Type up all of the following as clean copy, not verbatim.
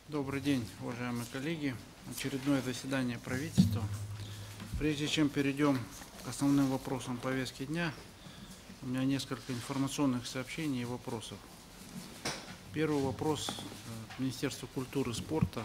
Добрый день, уважаемые коллеги. Очередное заседание правительства. Прежде чем перейдем к основным вопросам повестки дня, у меня несколько информационных сообщений и вопросов. Первый вопрос к Министерству культуры и спорта.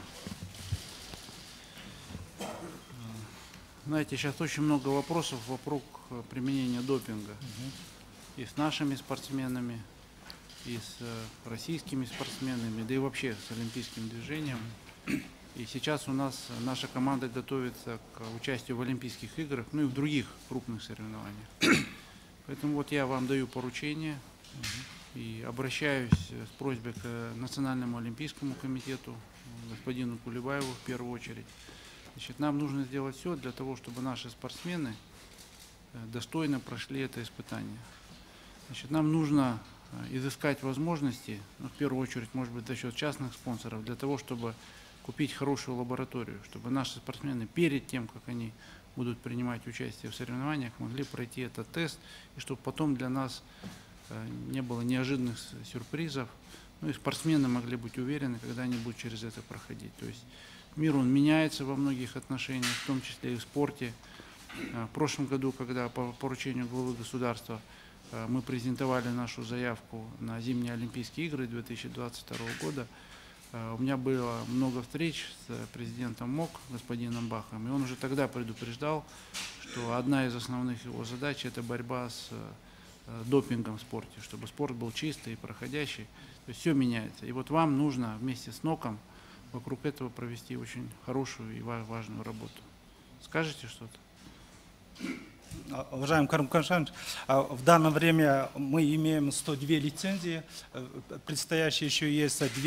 Знаете, сейчас очень много вопросов вокруг применения допинга. И с нашими спортсменами, и с российскими спортсменами, да и вообще с олимпийским движением. И сейчас у нас наша команда готовится к участию в Олимпийских играх, ну и в других крупных соревнованиях. Поэтому вот я вам даю поручение и обращаюсь с просьбой к Национальному олимпийскому комитету, господину Кулебаеву в первую очередь. Значит, нам нужно сделать все для того, чтобы наши спортсмены достойно прошли это испытание. Значит, нам нужно изыскать возможности, ну, в первую очередь, может быть, за счет частных спонсоров, для того, чтобы купить хорошую лабораторию, чтобы наши спортсмены перед тем, как они будут принимать участие в соревнованиях, могли пройти этот тест, и чтобы потом для нас не было неожиданных сюрпризов, ну и спортсмены могли быть уверены, когда они будут через это проходить. То есть мир, он меняется во многих отношениях, в том числе и в спорте. В прошлом году, когда по поручению главы государства мы презентовали нашу заявку на зимние Олимпийские игры 2022 года, у меня было много встреч с президентом МОК, господином Бахом, и он уже тогда предупреждал, что одна из основных его задач – это борьба с допингом в спорте, чтобы спорт был чистый и проходящий. То есть все меняется. И вот вам нужно вместе с НОКом вокруг этого провести очень хорошую и важную работу. Скажете что-то? Уважаемый Карим Коншанович, в данное время мы имеем 102 лицензии, предстоящие еще есть 2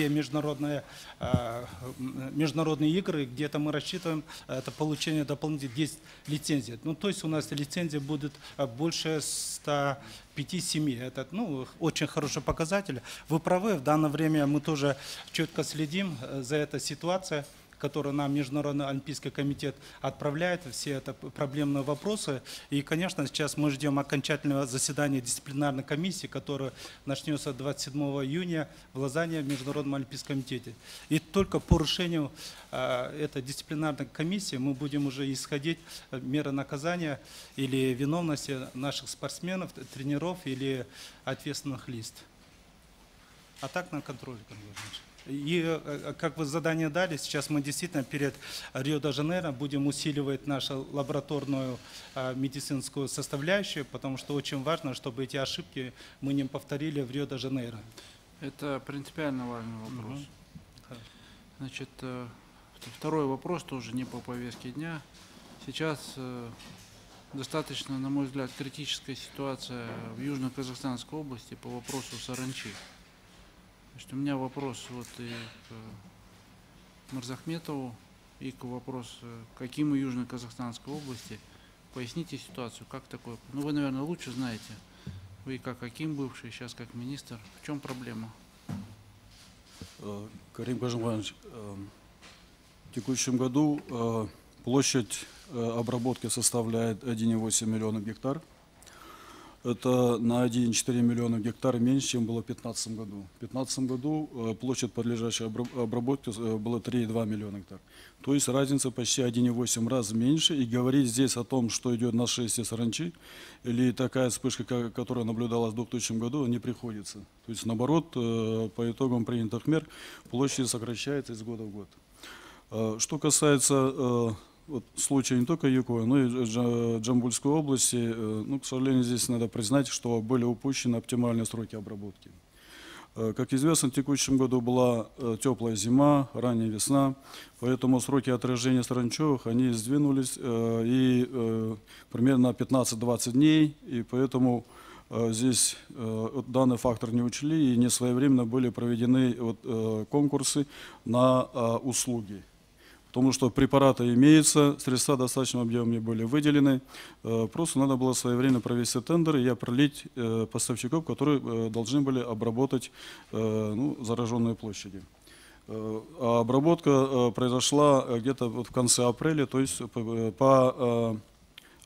международные игры, где-то мы рассчитываем это получение дополнительных 10 лицензий. Ну, то есть у нас лицензий будет больше 105-107. Это очень хороший показатель. Вы правы, в данное время мы тоже четко следим за этой ситуацией, которую нам Международный олимпийский комитет отправляет, все это проблемные вопросы. И, конечно, сейчас мы ждем окончательного заседания дисциплинарной комиссии, которое начнется 27 июня в Лозанне в Международном олимпийском комитете. И только по решению этой дисциплинарной комиссии мы будем уже исходить меры наказания или виновности наших спортсменов, тренеров или ответственных лиц. А так на контроле, конечно. И, как вы задание дали, сейчас мы действительно перед Рио-де-Жанейро будем усиливать нашу лабораторную медицинскую составляющую, потому что очень важно, чтобы эти ошибки мы не повторили в Рио-де-Жанейро. Это принципиально важный вопрос. Значит, второй вопрос тоже не по повестке дня. Сейчас достаточно, на мой взгляд, критическая ситуация в Южно-Казахстанской области по вопросу саранчи. Значит, у меня вопрос вот и к Мырзахметову, и к вопросу к Акиму Южно-Казахстанской области. Поясните ситуацию, как такое? Ну, вы, наверное, лучше знаете. Вы как Аким бывший, сейчас как министр. В чем проблема? Карим Кажимович, в текущем году площадь обработки составляет 1,8 миллиона гектар. Это на 1,4 миллиона гектар меньше, чем было в 2015 году. В 2015 году площадь, подлежащей обработке, была 3,2 миллиона гектар. То есть разница почти 1,8 раз меньше. И говорить здесь о том, что идет нашествие саранчи, или такая вспышка, которая наблюдалась в 2000 году, не приходится. То есть наоборот, по итогам принятых мер, площадь сокращается из года в год. Что касается случая не только Юкова, но и Джамбульской области, к сожалению, здесь надо признать, что были упущены оптимальные сроки обработки. Как известно, в текущем году была теплая зима, ранняя весна, поэтому сроки отражения саранчевых, они сдвинулись и примерно 15-20 дней, и поэтому здесь данный фактор не учли, и не своевременно были проведены конкурсы на услуги. Потому что препараты имеются, средства в достаточном объеме были выделены. Просто надо было своевременно провести тендер и определить поставщиков, которые должны были обработать зараженные площади. А обработка произошла где-то в конце апреля, то есть по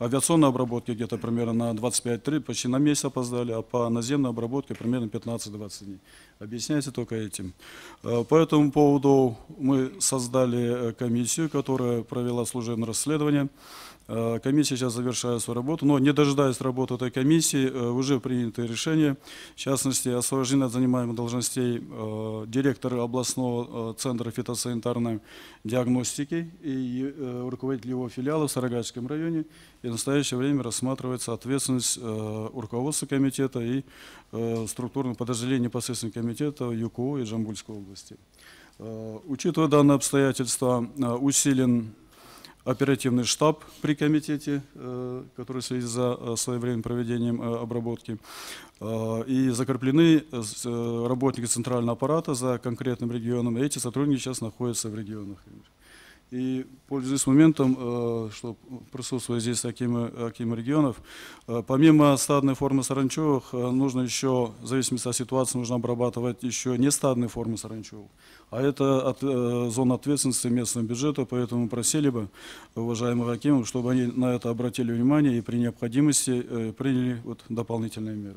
авиационной обработке где-то примерно на 25-3, почти на месяц опоздали, а по наземной обработке примерно 15-20 дней. Объясняется только этим. По этому поводу мы создали комиссию, которая провела служебное расследование. Комиссия сейчас завершает свою работу, но не дожидаясь работы этой комиссии, уже принято решение, в частности, освобождение от занимаемых должностей директора областного центра фитосанитарной диагностики и руководитель его филиала в Сарыагачском районе. И в настоящее время рассматривается ответственность руководства комитета и структурных подразделений непосредственно комитета ЮКО и Джамбульской области. Учитывая данное обстоятельство, усилен оперативный штаб при комитете, который следит за своевременным проведением обработки. И закреплены работники центрального аппарата за конкретным регионом. Эти сотрудники сейчас находятся в регионах. И, пользуясь моментом, что присутствуя здесь таким регионов, помимо стадной формы саранчевых, нужно еще, в зависимости от ситуации, нужно обрабатывать еще не стадные формы саранчевых. А это зона ответственности местного бюджета, поэтому просили бы уважаемых акимов, чтобы они на это обратили внимание и при необходимости приняли дополнительные меры.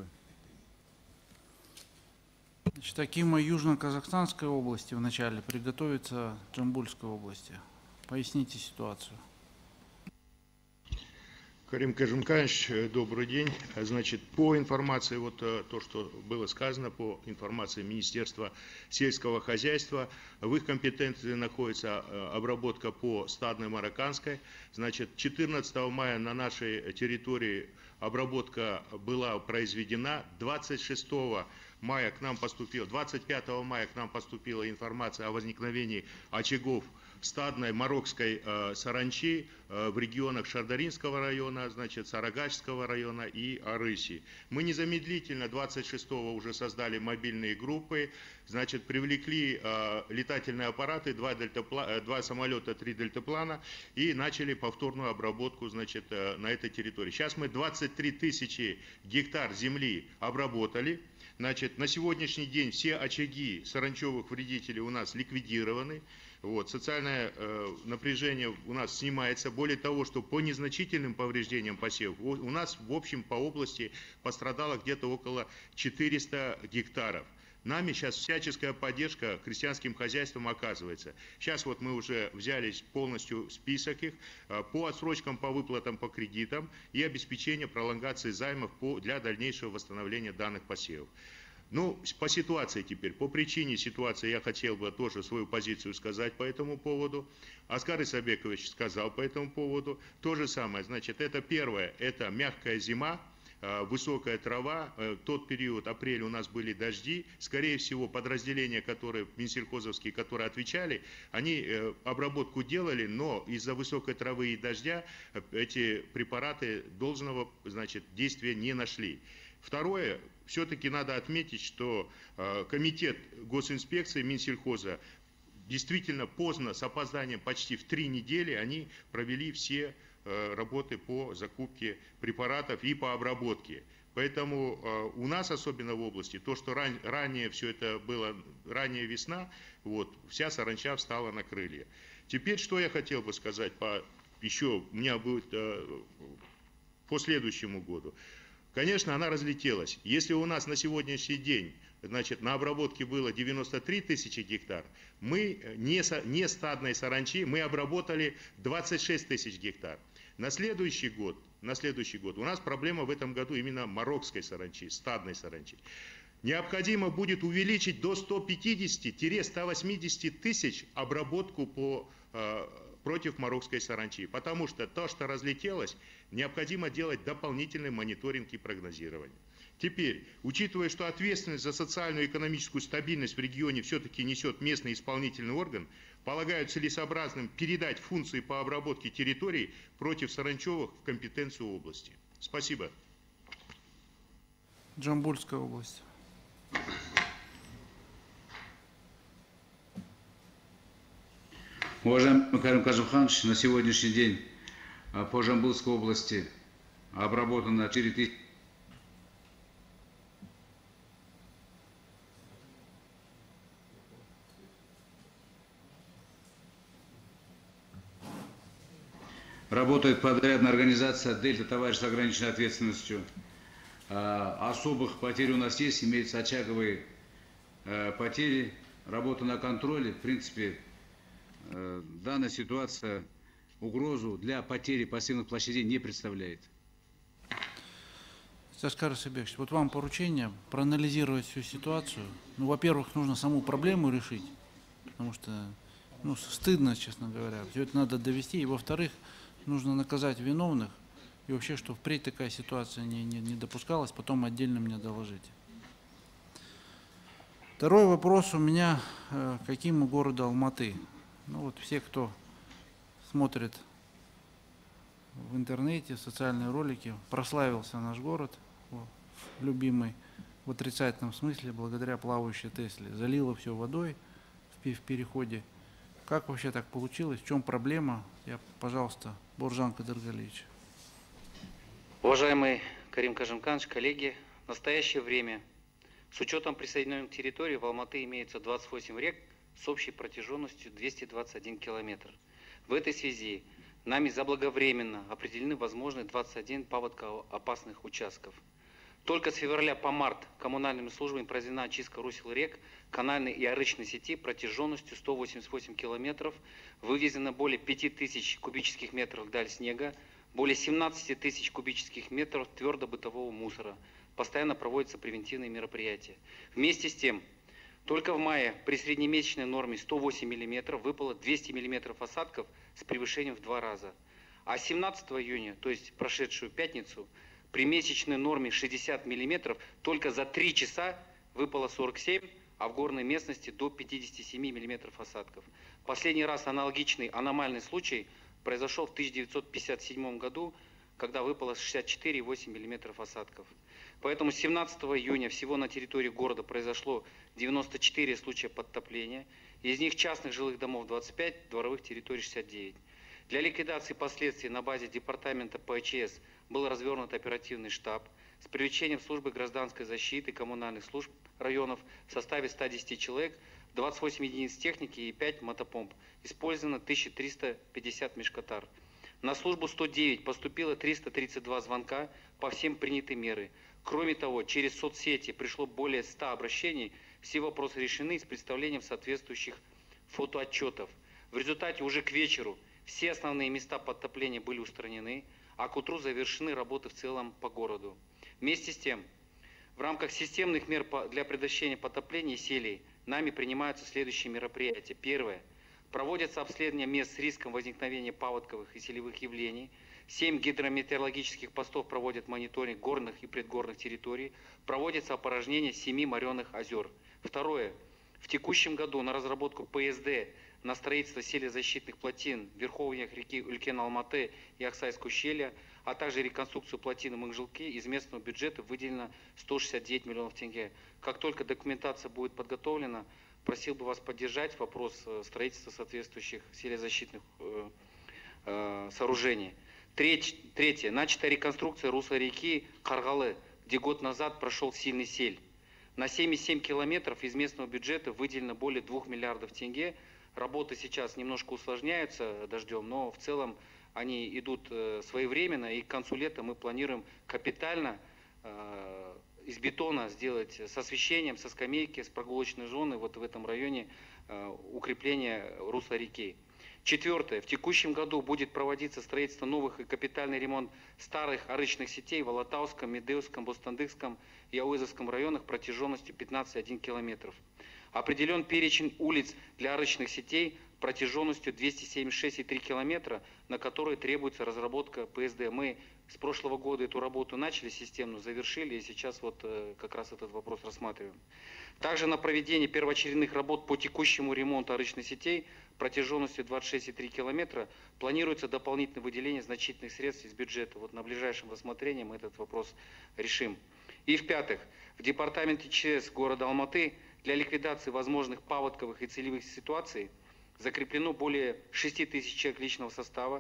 Значит, акима Южно-Казахстанской области вначале приготовится Джамбульской области. Поясните ситуацию. Карим Кажимканович, добрый день. Значит, по информации, вот то, что было сказано, по информации Министерства сельского хозяйства, в их компетенции находится обработка по стадной марокканской. Значит, 14 мая на нашей территории обработка была произведена, 26 мая к нам поступила, 25 мая к нам поступила информация о возникновении очагов стадной мароккской саранчи в регионах Шардаринского района, значит, Сарыагачского района и Арыси. Мы незамедлительно 26-го уже создали мобильные группы, значит, привлекли летательные аппараты, 2 самолета, 3 дельтаплана и начали повторную обработку, значит, на этой территории. Сейчас мы 23 тысячи гектар земли обработали. Значит, на сегодняшний день все очаги саранчевых вредителей у нас ликвидированы. Вот, социальное напряжение у нас снимается. Более того, что по незначительным повреждениям посевов у нас в общем по области пострадало где-то около 400 гектаров. Нами сейчас всяческая поддержка крестьянским хозяйствам оказывается. Сейчас вот мы уже взялись полностью список их по отсрочкам, по выплатам, по кредитам и обеспечение пролонгации займов для дальнейшего восстановления данных посевов. Ну, по ситуации теперь, по причине ситуации я хотел бы тоже свою позицию сказать по этому поводу. Аскар Исабекович сказал по этому поводу. То же самое, значит, это первое, это мягкая зима, высокая трава, тот период, апрель у нас были дожди, скорее всего подразделения, которые, минсельхозовские, которые отвечали, они обработку делали, но из-за высокой травы и дождя эти препараты должного, значит, действия не нашли. Второе, все-таки надо отметить, что комитет госинспекции Минсельхоза действительно поздно, с опозданием почти в 3 недели, они провели все работы по закупке препаратов и по обработке. Поэтому у нас, особенно в области, то, что ранее все это было, ранняя весна, вот, вся саранча встала на крылья. Теперь, что я хотел бы сказать, еще у меня будет по следующему году. Конечно, она разлетелась. Если у нас на сегодняшний день, значит, на обработке было 93 тысячи гектар, мы не стадной саранчи, мы обработали 26 тысяч гектар. На следующий год у нас проблема в этом году именно мароккской саранчи, стадной саранчи. Необходимо будет увеличить до 150-180 тысяч обработку против мароккской саранчи, потому что то, что разлетелось, необходимо делать дополнительный мониторинг и прогнозирование. Теперь, учитывая, что ответственность за социальную и экономическую стабильность в регионе все-таки несет местный исполнительный орган, полагаю целесообразным передать функции по обработке территорий против саранчевых в компетенцию области. Спасибо. Джамбульская область. Уважаемый Карим Кажимханович, на сегодняшний день по Жамбылской области обработано 4000. Работает подрядная организация «Дельта», товарищ с ограниченной ответственностью. Особых потерь у нас есть, имеются очаговые потери, работа на контроле. В принципе, данная ситуация угрозу для потери пассивных площадей не представляет. Сашкар Асабекович, вот вам поручение проанализировать всю ситуацию. Ну, во-первых, нужно саму проблему решить, потому что, ну, стыдно, честно говоря. Все это надо довести. И, во-вторых, нужно наказать виновных. И вообще, что впредь такая ситуация не допускалась, потом отдельно мне доложите. Второй вопрос у меня, каким у города Алматы. Ну вот все, кто смотрит в интернете, социальные ролики, прославился наш город, любимый, в отрицательном смысле, благодаря плавающей Тесле. Залило все водой в переходе. Как вообще так получилось? В чем проблема? Пожалуйста, Буржан Кадыргалиевич. Уважаемый Карим Кажимканович, коллеги, в настоящее время с учетом присоединенных территорий в Алматы имеется 28 рек с общей протяженностью 221 километр. В этой связи нами заблаговременно определены возможные 21 паводкоопасных участков. Только с февраля по март коммунальными службами произведена очистка русел рек, канальной и арычной сети протяженностью 188 километров, вывезено более 5000 кубических метров вдаль снега, более 17 тысяч кубических метров твердобытового мусора. Постоянно проводятся превентивные мероприятия. Вместе с тем, только в мае при среднемесячной норме 108 мм выпало 200 мм осадков с превышением в 2 раза. А 17 июня, то есть прошедшую пятницу, при месячной норме 60 мм только за 3 часа выпало 47, а в горной местности до 57 мм осадков. Последний раз аналогичный аномальный случай произошел в 1957 году, когда выпало 64,8 мм осадков. Поэтому 17 июня всего на территории города произошло 94 случая подтопления, из них частных жилых домов 25, дворовых территорий 69. Для ликвидации последствий на базе департамента ПЧС был развернут оперативный штаб с привлечением службы гражданской защиты коммунальных служб районов в составе 110 человек, 28 единиц техники и 5 мотопомп. Использовано 1350 мешкотар. На службу 109 поступило 332 звонка по всем приняты меры. Кроме того, через соцсети пришло более 100 обращений, все вопросы решены с представлением соответствующих фотоотчетов. В результате уже к вечеру все основные места подтопления были устранены, а к утру завершены работы в целом по городу. Вместе с тем, в рамках системных мер для предотвращения потопления и селей нами принимаются следующие мероприятия. Первое. Проводятся обследования мест с риском возникновения паводковых и селевых явлений. 7 гидрометеорологических постов проводят мониторинг горных и предгорных территорий. Проводится опорожнение 7 мореных озер. Второе. В текущем году на разработку ПСД на строительство селезащитных плотин в верховьях реки Улькен-Алматы и Аксайского ущелья, а также реконструкцию плотины Мыңжилки из местного бюджета выделено 169 миллионов тенге. Как только документация будет подготовлена, просил бы вас поддержать вопрос строительства соответствующих селезащитных сооружений. Третье. Начата реконструкция русла реки Каргалы, где год назад прошел сильный сель. На 7,7 километров из местного бюджета выделено более 2 миллиардов тенге. Работы сейчас немножко усложняются дождем, но в целом они идут своевременно, и к концу лета мы планируем капитально из бетона сделать с освещением, со скамейки, с прогулочной зоны вот в этом районе укрепление русла реки. Четвертое. В текущем году будет проводиться строительство новых и капитальный ремонт старых арычных сетей в Алатауском, Медеевском, Бостандыкском и Ауызовском районах протяженностью 15,1 километров. Определен перечень улиц для арычных сетей протяженностью 276,3 километра, на которые требуется разработка ПСД. Мы с прошлого года эту работу начали системно, завершили, и сейчас вот как раз этот вопрос рассматриваем. Также на проведение первоочередных работ по текущему ремонту арычных сетей протяженностью 26,3 километра планируется дополнительное выделение значительных средств из бюджета. Вот на ближайшем рассмотрении мы этот вопрос решим. И в-пятых, в департаменте ЧС города Алматы для ликвидации возможных паводковых и целевых ситуаций закреплено более 6 тысяч человек личного состава,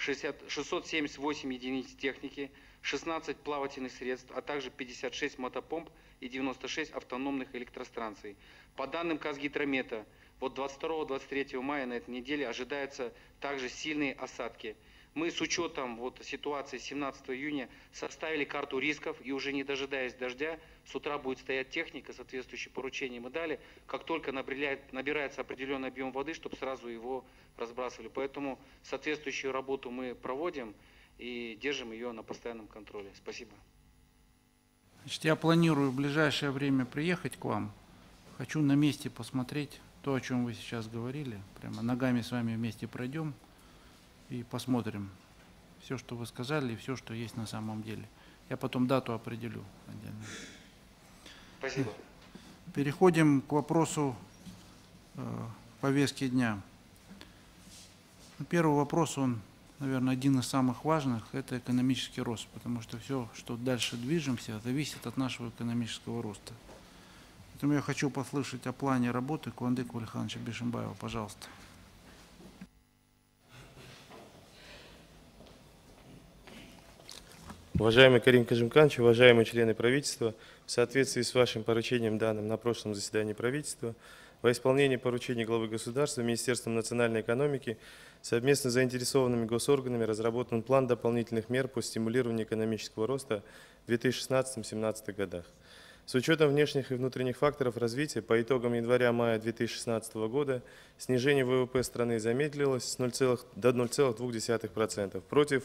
678 единиц техники, 16 плавательных средств, а также 56 мотопомп и 96 автономных электростанций. По данным Казгидромета, вот 22-23 мая на этой неделе ожидаются также сильные осадки. Мы с учетом вот ситуации 17 июня составили карту рисков и уже не дожидаясь дождя, с утра будет стоять техника, соответствующие поручения мы дали, как только набирается определенный объем воды, чтобы сразу его разбрасывали. Поэтому соответствующую работу мы проводим и держим ее на постоянном контроле. Спасибо. Значит, я планирую в ближайшее время приехать к вам. Хочу на месте посмотреть то, о чем вы сейчас говорили. Прямо ногами с вами вместе пройдем и посмотрим все, что вы сказали, и все, что есть на самом деле. Я потом дату определю отдельно. Спасибо. Переходим к вопросу повестки дня. Первый вопрос, он, наверное, один из самых важных, это экономический рост, потому что все, что дальше движемся, зависит от нашего экономического роста. Поэтому я хочу послушать о плане работы Куандыка Алихановича Бишимбаева. Пожалуйста. Уважаемый Карим Кажимканович, уважаемые члены правительства, в соответствии с вашим поручением, данным на прошлом заседании правительства, во исполнение поручений главы государства Министерством национальной экономики совместно с заинтересованными госорганами разработан план дополнительных мер по стимулированию экономического роста в 2016-2017 годах. С учетом внешних и внутренних факторов развития, по итогам января-мая 2016 года снижение ВВП страны замедлилось до 0,2% против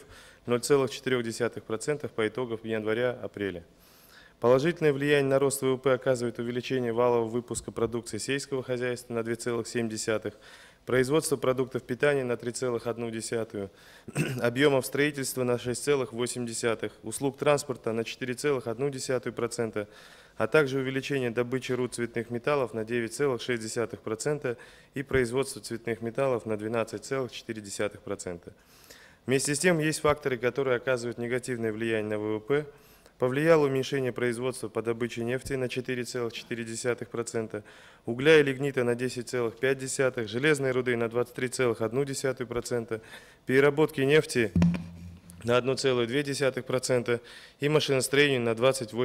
0,4% по итогам января-апреля. Положительное влияние на рост ВВП оказывает увеличение валового выпуска продукции сельского хозяйства на 2,7%, производство продуктов питания на 3,1%, объемов строительства на 6,8%, услуг транспорта на 4,1%, а также увеличение добычи руд цветных металлов на 9,6% и производство цветных металлов на 12,4%. Вместе с тем есть факторы, которые оказывают негативное влияние на ВВП. Повлияло уменьшение производства по добыче нефти на 4,4%, угля и лигнита на 10,5%, железной руды на 23,1%, переработки нефти на 1,2% и машиностроению на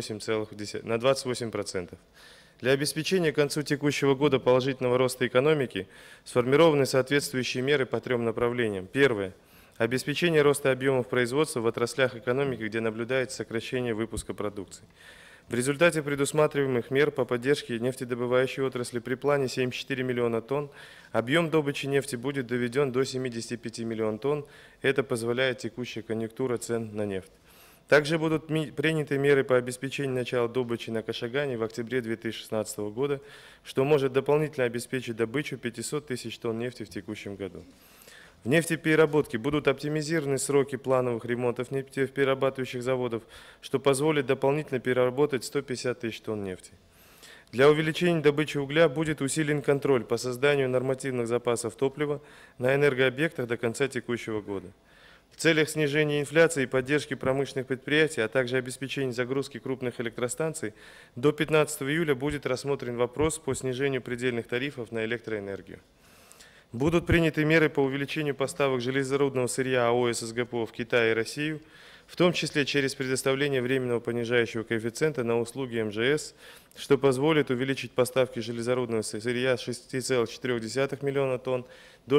28%. Для обеспечения к концу текущего года положительного роста экономики сформированы соответствующие меры по трем направлениям. Первое. Обеспечение роста объемов производства в отраслях экономики, где наблюдается сокращение выпуска продукции. В результате предусматриваемых мер по поддержке нефтедобывающей отрасли при плане 74 миллиона тонн объем добычи нефти будет доведен до 75 миллионов тонн. Это позволяет текущая конъюнктура цен на нефть. Также будут приняты меры по обеспечению начала добычи на Кашагане в октябре 2016 года, что может дополнительно обеспечить добычу 500 тысяч тонн нефти в текущем году. В нефтепереработке будут оптимизированы сроки плановых ремонтов нефтеперерабатывающих заводов, что позволит дополнительно переработать 150 тысяч тонн нефти. Для увеличения добычи угля будет усилен контроль по созданию нормативных запасов топлива на энергообъектах до конца текущего года. В целях снижения инфляции и поддержки промышленных предприятий, а также обеспечения загрузки крупных электростанций, до 15 июля будет рассмотрен вопрос по снижению предельных тарифов на электроэнергию. Будут приняты меры по увеличению поставок железорудного сырья АО ССГПО в Китай и Россию, в том числе через предоставление временного понижающего коэффициента на услуги МЖС, что позволит увеличить поставки железорудного сырья с 6,4 миллиона тонн до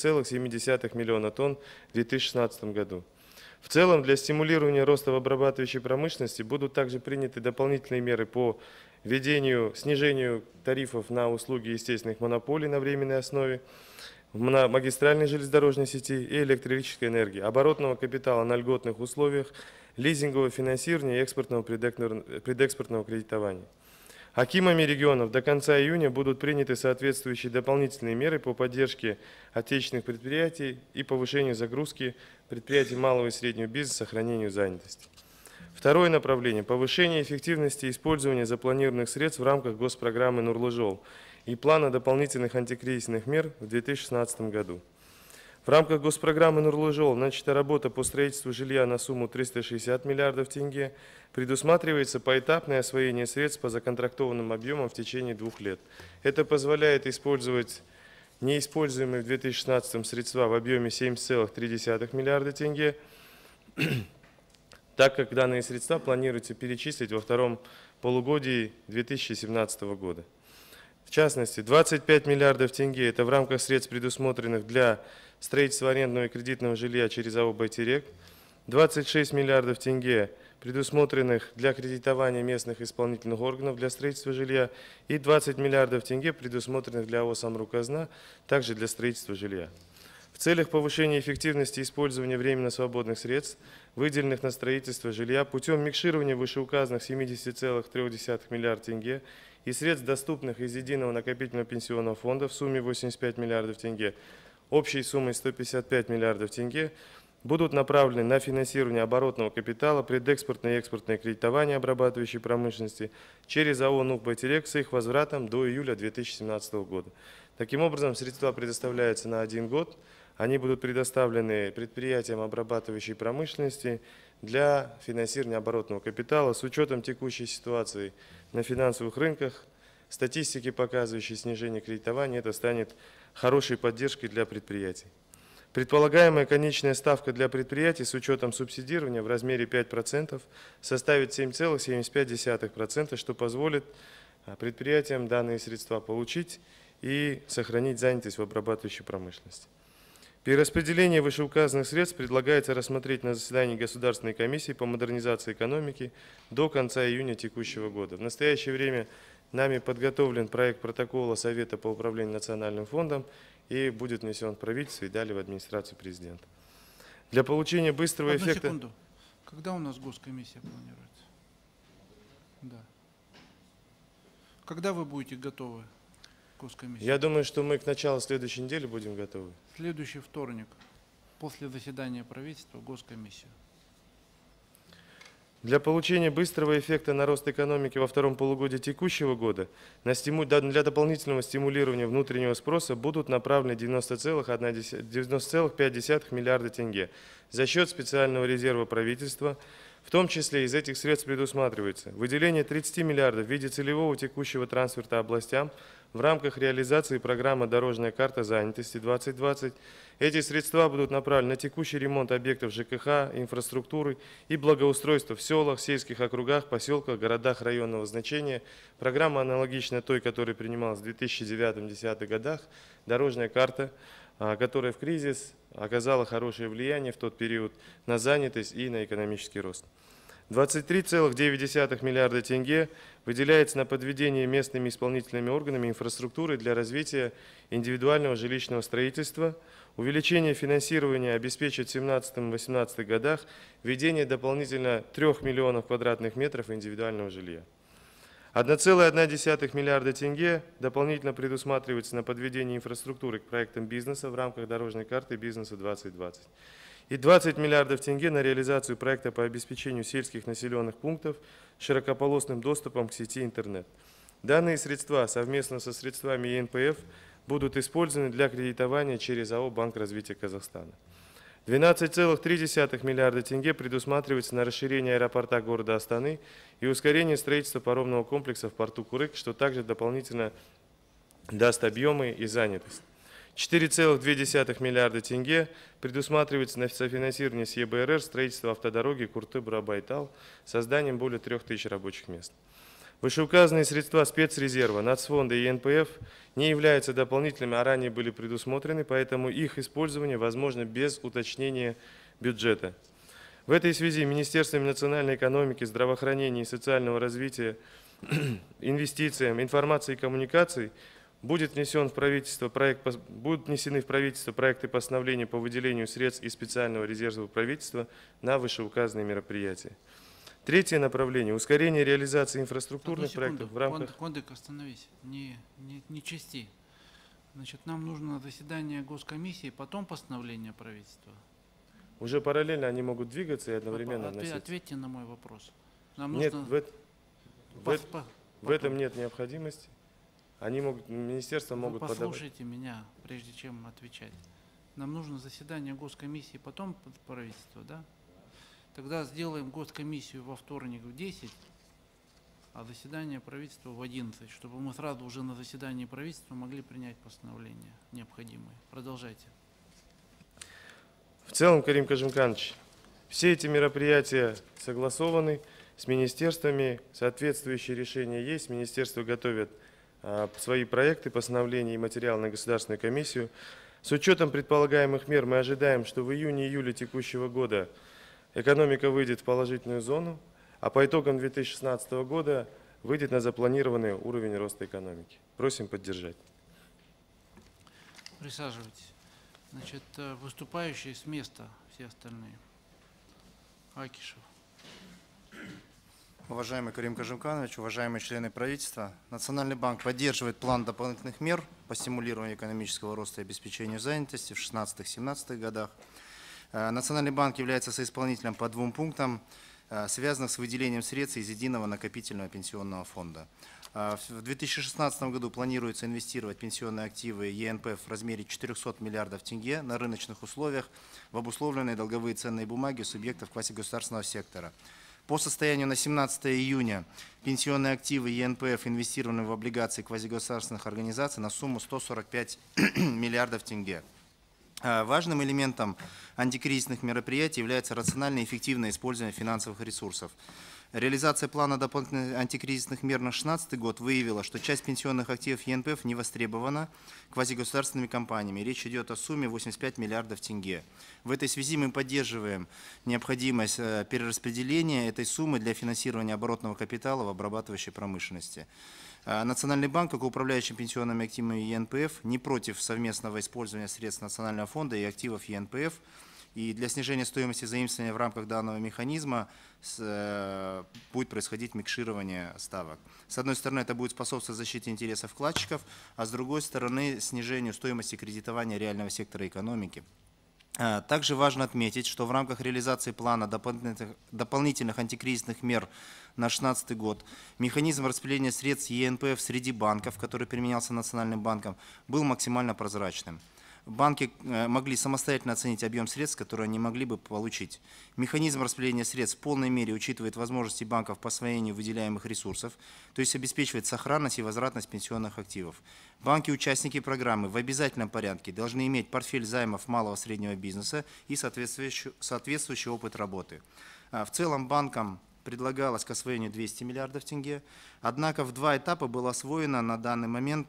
6,7 миллиона тонн в 2016 году. В целом, для стимулирования роста в обрабатывающей промышленности будут также приняты дополнительные меры по снижению тарифов на услуги естественных монополий на временной основе, на магистральной железнодорожной сети и электрической энергии, оборотного капитала на льготных условиях, лизингового финансирования и экспортного предэкспортного кредитования. Акимами регионов до конца июня будут приняты соответствующие дополнительные меры по поддержке отечественных предприятий и повышению загрузки предприятий малого и среднего бизнеса, сохранению занятости. Второе направление – повышение эффективности использования запланированных средств в рамках госпрограммы «Нурлы-Жол» и плана дополнительных антикризисных мер в 2016 году. В рамках госпрограммы «Нурлы-Жол» начата работа по строительству жилья на сумму 360 миллиардов тенге. Предусматривается поэтапное освоение средств по законтрактованным объемам в течение 2 лет. Это позволяет использовать неиспользуемые в 2016 средства в объеме 7,3 миллиарда тенге, так как данные средства планируется перечислить во втором полугодии 2017 года. В частности, 25 миллиардов тенге – это в рамках средств, предусмотренных для строительства арендного и кредитного жилья через АО «Байтерек», 26 миллиардов тенге, предусмотренных для кредитования местных исполнительных органов для строительства жилья, и 20 миллиардов тенге, предусмотренных для АО «Самру-Казна», также для строительства жилья. В целях повышения эффективности использования временно свободных средств, выделенных на строительство жилья, путем микширования вышеуказанных 70,3 миллиарда тенге и средств, доступных из Единого накопительного пенсионного фонда в сумме 85 миллиардов тенге, общей суммой 155 миллиардов тенге, будут направлены на финансирование оборотного капитала, предэкспортное и экспортное кредитование обрабатывающей промышленности через АО «НУК Байтерек» с их возвратом до июля 2017 года. Таким образом, средства предоставляются на 1 год. Они будут предоставлены предприятиям обрабатывающей промышленности для финансирования оборотного капитала с учетом текущей ситуации на финансовых рынках, статистики, показывающей снижение кредитования. Это станет хорошей поддержкой для предприятий. Предполагаемая конечная ставка для предприятий с учетом субсидирования в размере 5% составит 7,75%, что позволит предприятиям данные средства получить и сохранить занятость в обрабатывающей промышленности. Перераспределение вышеуказанных средств предлагается рассмотреть на заседании Государственной комиссии по модернизации экономики до конца июня текущего года. В настоящее время нами подготовлен проект протокола Совета по управлению Национальным фондом и будет внесен в правительство и далее в администрацию президента. Для получения быстрого Одну эффекта... секунду. Когда у нас госкомиссия планируется? Да. Когда вы будете готовы, госкомиссия? Я думаю, что мы к началу следующей недели будем готовы. Следующий вторник, после заседания правительства, госкомиссию. Для получения быстрого эффекта на рост экономики во втором полугодии текущего года для дополнительного стимулирования внутреннего спроса будут направлены 90,5 миллиарда тенге за счет специального резерва правительства. В том числе из этих средств предусматривается выделение 30 миллиардов в виде целевого текущего трансферта областям в рамках реализации программы «Дорожная карта занятости-2020». Эти средства будут направлены на текущий ремонт объектов ЖКХ, инфраструктуры и благоустройство в селах, сельских округах, поселках, городах районного значения. Программа аналогична той, которая принималась в 2009-2010 годах. Дорожная карта, которая в кризис оказала хорошее влияние в тот период на занятость и на экономический рост. 23,9 миллиарда тенге выделяется на подведение местными исполнительными органами инфраструктуры для развития индивидуального жилищного строительства. Увеличение финансирования обеспечит в 2017-2018 годах введение дополнительно 3 миллионов квадратных метров индивидуального жилья. 1,1 миллиарда тенге дополнительно предусматривается на подведение инфраструктуры к проектам бизнеса в рамках дорожной карты бизнеса 2020. И 20 миллиардов тенге на реализацию проекта по обеспечению сельских населенных пунктов широкополосным доступом к сети интернет. Данные средства совместно со средствами ЕНПФ будут использованы для кредитования через АО «Банк развития Казахстана». 12,3 миллиарда тенге предусматривается на расширение аэропорта города Астаны и ускорение строительства паромного комплекса в порту Курык, что также дополнительно даст объемы и занятость. 4,2 миллиарда тенге предусматривается на софинансирование с ЕБРР строительства автодороги Курты-Бурабайтал с созданием более 3000 рабочих мест. Вышеуказанные средства спецрезерва, нацфонда и НПФ не являются дополнительными, а ранее были предусмотрены, поэтому их использование возможно без уточнения бюджета. В этой связи Министерствами национальной экономики, здравоохранения и социального развития, инвестициям, информации и коммуникаций будут внесены в правительство проекты постановления по выделению средств из специального резерва правительства на вышеуказанные мероприятия. Третье направление – ускорение реализации инфраструктурных проектов в рамках… Кондык, остановись, не части. Значит, нам нужно заседание госкомиссии, потом постановление правительства. Уже параллельно они могут двигаться и одновременно вносить. Ответьте на мой вопрос. Нам нет, нужно… в этом нет необходимости. Они могут, министерства могут подавать. Послушайте меня, прежде чем отвечать. Нам нужно заседание госкомиссии, потом правительство, да? Тогда сделаем госкомиссию во вторник в 10, а заседание правительства в 11, чтобы мы сразу уже на заседании правительства могли принять постановления необходимые. Продолжайте. В целом, Карим Кажимканович, все эти мероприятия согласованы с министерствами, соответствующие решения есть, министерства готовят свои проекты постановлений и материалы на Государственную комиссию. С учетом предполагаемых мер мы ожидаем, что в июне-июле текущего года экономика выйдет в положительную зону, а по итогам 2016 года выйдет на запланированный уровень роста экономики. Просим поддержать. Присаживайтесь. Значит, выступающие с места, все остальные. Акишев. Уважаемый Карим Кажимканович, уважаемые члены правительства, Национальный банк поддерживает план дополнительных мер по стимулированию экономического роста и обеспечению занятости в 2016-2017 годах. Национальный банк является соисполнителем по двум пунктам, связанных с выделением средств из единого накопительного пенсионного фонда. В 2016 году планируется инвестировать пенсионные активы ЕНПФ в размере 400 миллиардов тенге на рыночных условиях в обусловленные долговые ценные бумаги субъектов квазигосударственного сектора. По состоянию на 17 июня пенсионные активы ЕНПФ инвестированы в облигации квазигосударственных организаций на сумму 145 миллиардов тенге. Важным элементом антикризисных мероприятий является рациональное и эффективное использование финансовых ресурсов. Реализация плана дополнительных антикризисных мер на 2016 год выявила, что часть пенсионных активов ЕНПФ не востребована квазигосударственными компаниями. Речь идет о сумме 85 миллиардов тенге. В этой связи мы поддерживаем необходимость перераспределения этой суммы для финансирования оборотного капитала в обрабатывающей промышленности. Национальный банк, как управляющий пенсионными активами ЕНПФ, не против совместного использования средств Национального фонда и активов ЕНПФ. И для снижения стоимости заимствования в рамках данного механизма будет происходить микширование ставок. С одной стороны, это будет способствовать защите интересов вкладчиков, а с другой стороны, снижению стоимости кредитования реального сектора экономики. Также важно отметить, что в рамках реализации плана дополнительных антикризисных мер на 2016 год механизм распределения средств ЕНПФ среди банков, который применялся Национальным банком, был максимально прозрачным. Банки могли самостоятельно оценить объем средств, которые они могли бы получить. Механизм распределения средств в полной мере учитывает возможности банков по освоению выделяемых ресурсов, то есть обеспечивает сохранность и возвратность пенсионных активов. Банки-участники программы в обязательном порядке должны иметь портфель займов малого и среднего бизнеса и соответствующий опыт работы. В целом банкам предлагалось к освоению 200 миллиардов тенге, однако в два этапа было освоено на данный момент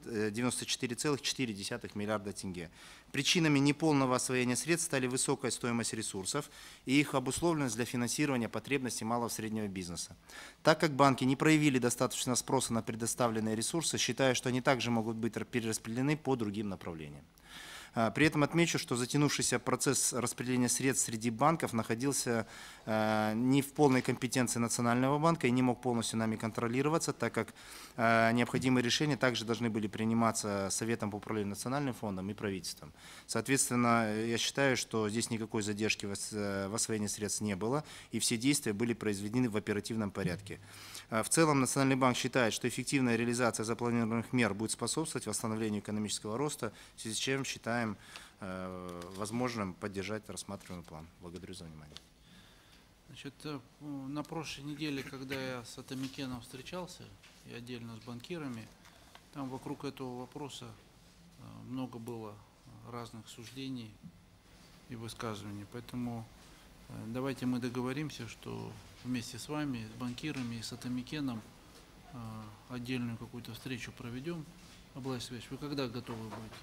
94,4 миллиарда тенге. Причинами неполного освоения средств стали высокая стоимость ресурсов и их обусловленность для финансирования потребностей малого и среднего бизнеса. Так как банки не проявили достаточно спроса на предоставленные ресурсы, считаю, что они также могут быть перераспределены по другим направлениям. При этом отмечу, что затянувшийся процесс распределения средств среди банков находился не в полной компетенции Национального банка и не мог полностью нами контролироваться, так как необходимые решения также должны были приниматься Советом по управлению Национальным фондом и правительством. Соответственно, я считаю, что здесь никакой задержки в освоении средств не было, и все действия были произведены в оперативном порядке. В целом, Национальный банк считает, что эффективная реализация запланированных мер будет способствовать восстановлению экономического роста, в связи с чем считаем возможным поддержать рассматриваемый план. Благодарю за внимание. Значит, на прошлой неделе, когда я с Атамикеном встречался, и отдельно с банкирами, там вокруг этого вопроса много было разных суждений и высказываний. Поэтому давайте мы договоримся, что вместе с вами, с банкирами и с Атамикеном отдельную какую-то встречу проведем. Аблай Свеч, вы когда готовы будете?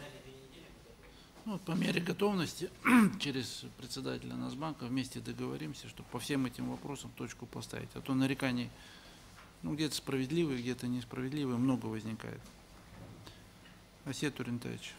Ну, по мере готовности через председателя Нацбанка вместе договоримся, чтобы по всем этим вопросам точку поставить. А то нареканий, ну, где-то справедливые, где-то несправедливые, много возникает. Асет Урентаевич.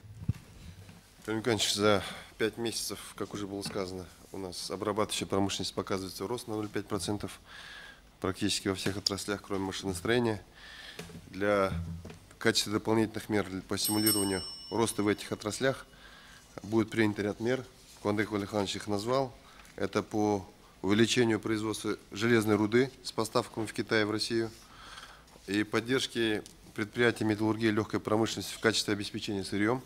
Карим Николаевич, за 5 месяцев, как уже было сказано, у нас обрабатывающая промышленность показывается рост на 0,5% практически во всех отраслях, кроме машиностроения. Для качества дополнительных мер по стимулированию роста в этих отраслях будет принят ряд мер. Куандык Валиханович их назвал. Это по увеличению производства железной руды с поставками в Китай и в Россию и поддержке предприятий металлургии и легкой промышленности в качестве обеспечения сырьем.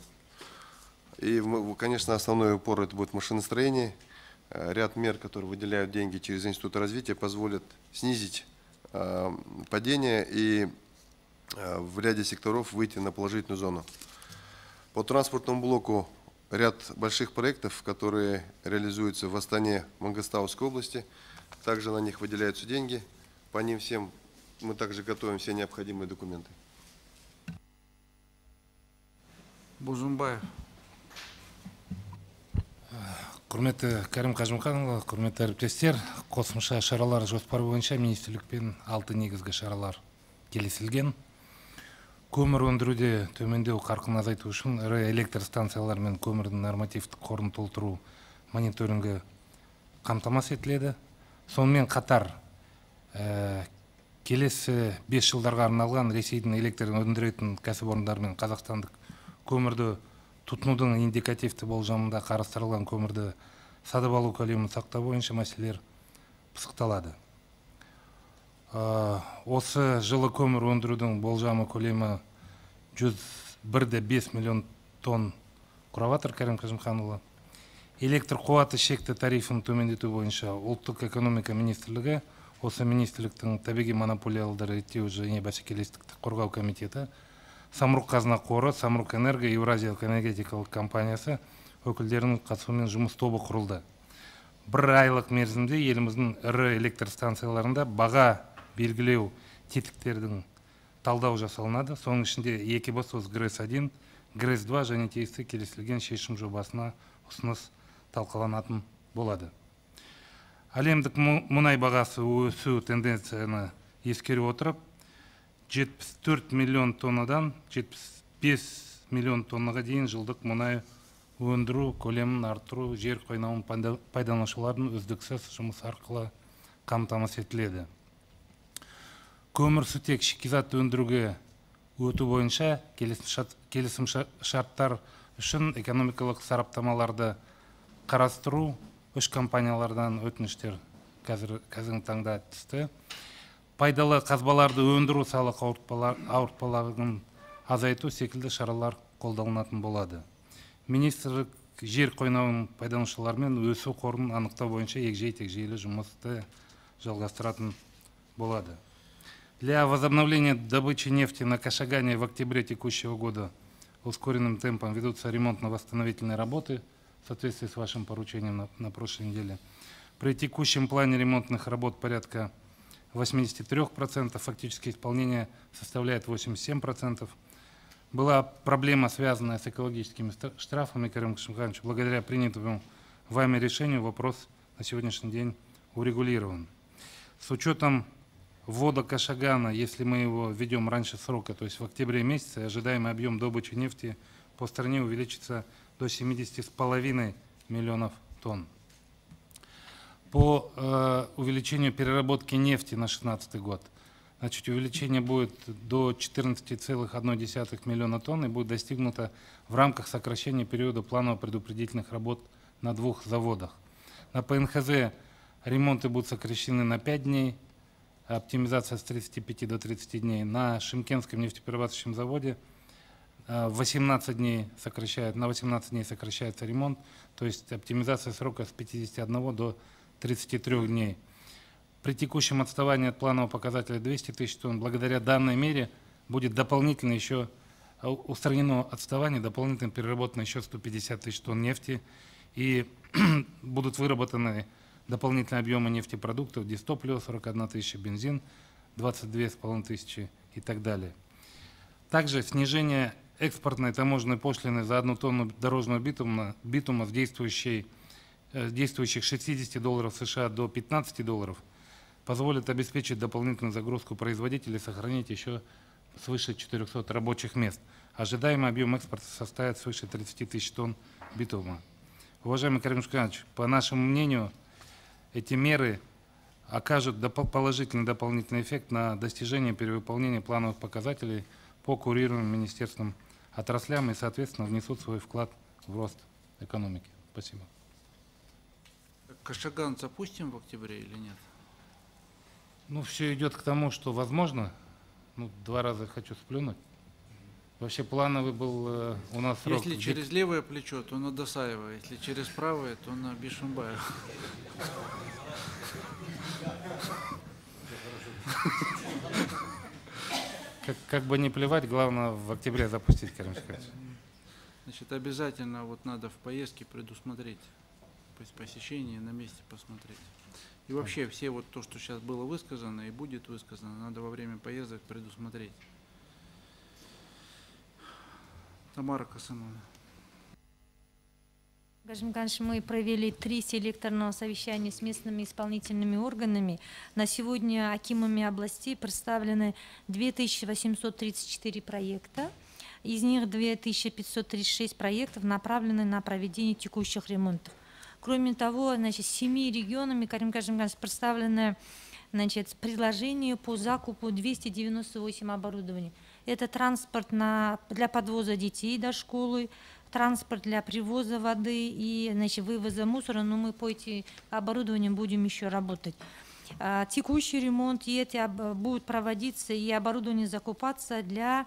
И, конечно, основной упор это будет машиностроение. Ряд мер, которые выделяют деньги через Институт развития, позволят снизить падение и в ряде секторов выйти на положительную зону. По транспортному блоку ряд больших проектов, которые реализуются в Астане, Мангостауской области. Также на них выделяются деньги. По ним всем мы также готовим все необходимые документы. Бузумбаев. Құрметті Кәрім Қажымханұлы, құрметті әріптестер, қосымша шаралар жоспары бойынша министрлікпен 6 негізгі шаралар келісілген. Көмір өндіруде төмендеу қарқынын азайту үшін ірі электр станциялар мен көмірдің нормативтік қорын толтыру мониторингі қамтамасыз етіледі. Сонымен қатар келесі 5 жылдарға арналған Ресейдің электр өндіретін кәсіпорындар мен қазақстандық көмірді тұтынудың индикативті болжамында қарастырылған көмірді сатып алу көлемін сақтау бойынша мәселелер пысықталады. Осы жылы көмір өндірудің болжамы көлемі 101,5 миллион тонн құрап отыр, Кәрім Қажымханұлы. Электр қуаты шекті тарифін төмендету бойынша ұлттық экономика министрлігі, осы министрліктің табиғи монополияларды реттеу және бәсекелестікті қорғау комитеті, Самұрық қазына қоры, Самұрық энерго, Еуразиялық энергетикалық компаниясы өкілдерінің қатысуымен жұмыс тобы құрылды. 1 айлық мерзімде еліміздің ірі электр станцияларында баға белгілеу тетіктердің талдау жасалынады. Соның ішінде Екібастұз ГРЭС-1, ГРЭС-2 және тиісті келісілген шешім жобасына ұсыныс талқыланатын болады. Әлемдік мұнай бағасы өсу тенденцияны ескере отырып, 74 миллион тоннадан 75 миллион тоннаға дейін жылдық мұнай өндіру көлемін арттыру жер қойнауын пайдаланушылардың үздіксіз жұмыс арқылы қамтамасыз етіледі. Көмірсутек шикізат өндіруге өту бойынша келісім шарттар үшін экономикалық сараптамаларды қарастыру 3 компаниялардан өтініштер қазіргі таңда түсті. Пайдалы қазбаларды өндіру салық ауыртпалығын азайту секілді шаралар қолданылатын болады. Министрлік жер қойнауын пайдаланушылармен өсу қорын анықтау бойынша егжей-тегжейлі жұмысты жалғастыратын болады. Для возобновления добычи нефти на Кашагане в октябре текущего года ускоренным темпом ведутся ремонтно-восстановительные работы в соответствии с вашим поручением на прошлой неделе. При текущем плане ремонтных работ порядка 83%, фактически исполнение составляет 87%. Была проблема, связанная с экологическими штрафами, Карим Кашимханович. Благодаря принятому вами решению вопрос на сегодняшний день урегулирован. С учетом ввода Кашагана, если мы его введем раньше срока, то есть в октябре месяце, ожидаемый объем добычи нефти по стране увеличится до 70,5 миллионов тонн. По увеличению переработки нефти на 2016 год, значит, увеличение будет до 14,1 миллиона тонн и будет достигнуто в рамках сокращения периода планово-предупредительных работ на 2 заводах. На ПНХЗ ремонты будут сокращены на 5 дней, оптимизация с 35 до 30 дней. На Шымкентском нефтеперерабатывающем заводе 18 дней на 18 дней сокращается ремонт, то есть оптимизация срока с 51 до 33 дней. При текущем отставании от планового показателя 200 тысяч тонн, благодаря данной мере будет дополнительно еще устранено отставание, дополнительно переработано еще 150 тысяч тонн нефти и будут выработаны дополнительные объемы нефтепродуктов, дистопливо 41 тысяча, бензин 22,5 тысячи и так далее. Также снижение экспортной таможенной пошлины за 1 тонну дорожного битума с действующих $60 США до $15 позволит обеспечить дополнительную загрузку производителей и сохранить еще свыше 400 рабочих мест. Ожидаемый объем экспорта составит свыше 30 тысяч тонн битума. Уважаемый Карим Шуканович, по нашему мнению, эти меры окажут положительный дополнительный эффект на достижение перевыполнения плановых показателей по курируемым министерством отраслям и, соответственно, внесут свой вклад в рост экономики. Спасибо. Кашаган запустим в октябре или нет? Ну, все идет к тому, что возможно. Ну, 2 раза хочу сплюнуть. Вообще плановый был у нас срок. Если через левое плечо, то на Досаева. Если через правое, то на Бишимбаева. Как бы не плевать, главное в октябре запустить, Карим Шуканович. Значит, обязательно вот надо в поездке предусмотреть посещение, на месте посмотреть. И вообще все вот то, что сейчас было высказано и будет высказано, надо во время поездок предусмотреть. Тамара Касымовна. Гашимганович, мы провели 3 селекторных совещания с местными исполнительными органами. На сегодня акимами областей представлены 2834 проекта. Из них 2536 проектов направлены на проведение текущих ремонтов. Кроме того, значит, 7 регионами, Карим Гашимганович, представлены, значит, предложение по закупу 298 оборудований. Это транспорт для подвоза детей до школы, транспорт для привоза воды и, значит, вывоза мусора, но мы по этим оборудованиям будем еще работать. Текущий ремонт и эти будут проводиться, и оборудование закупаться для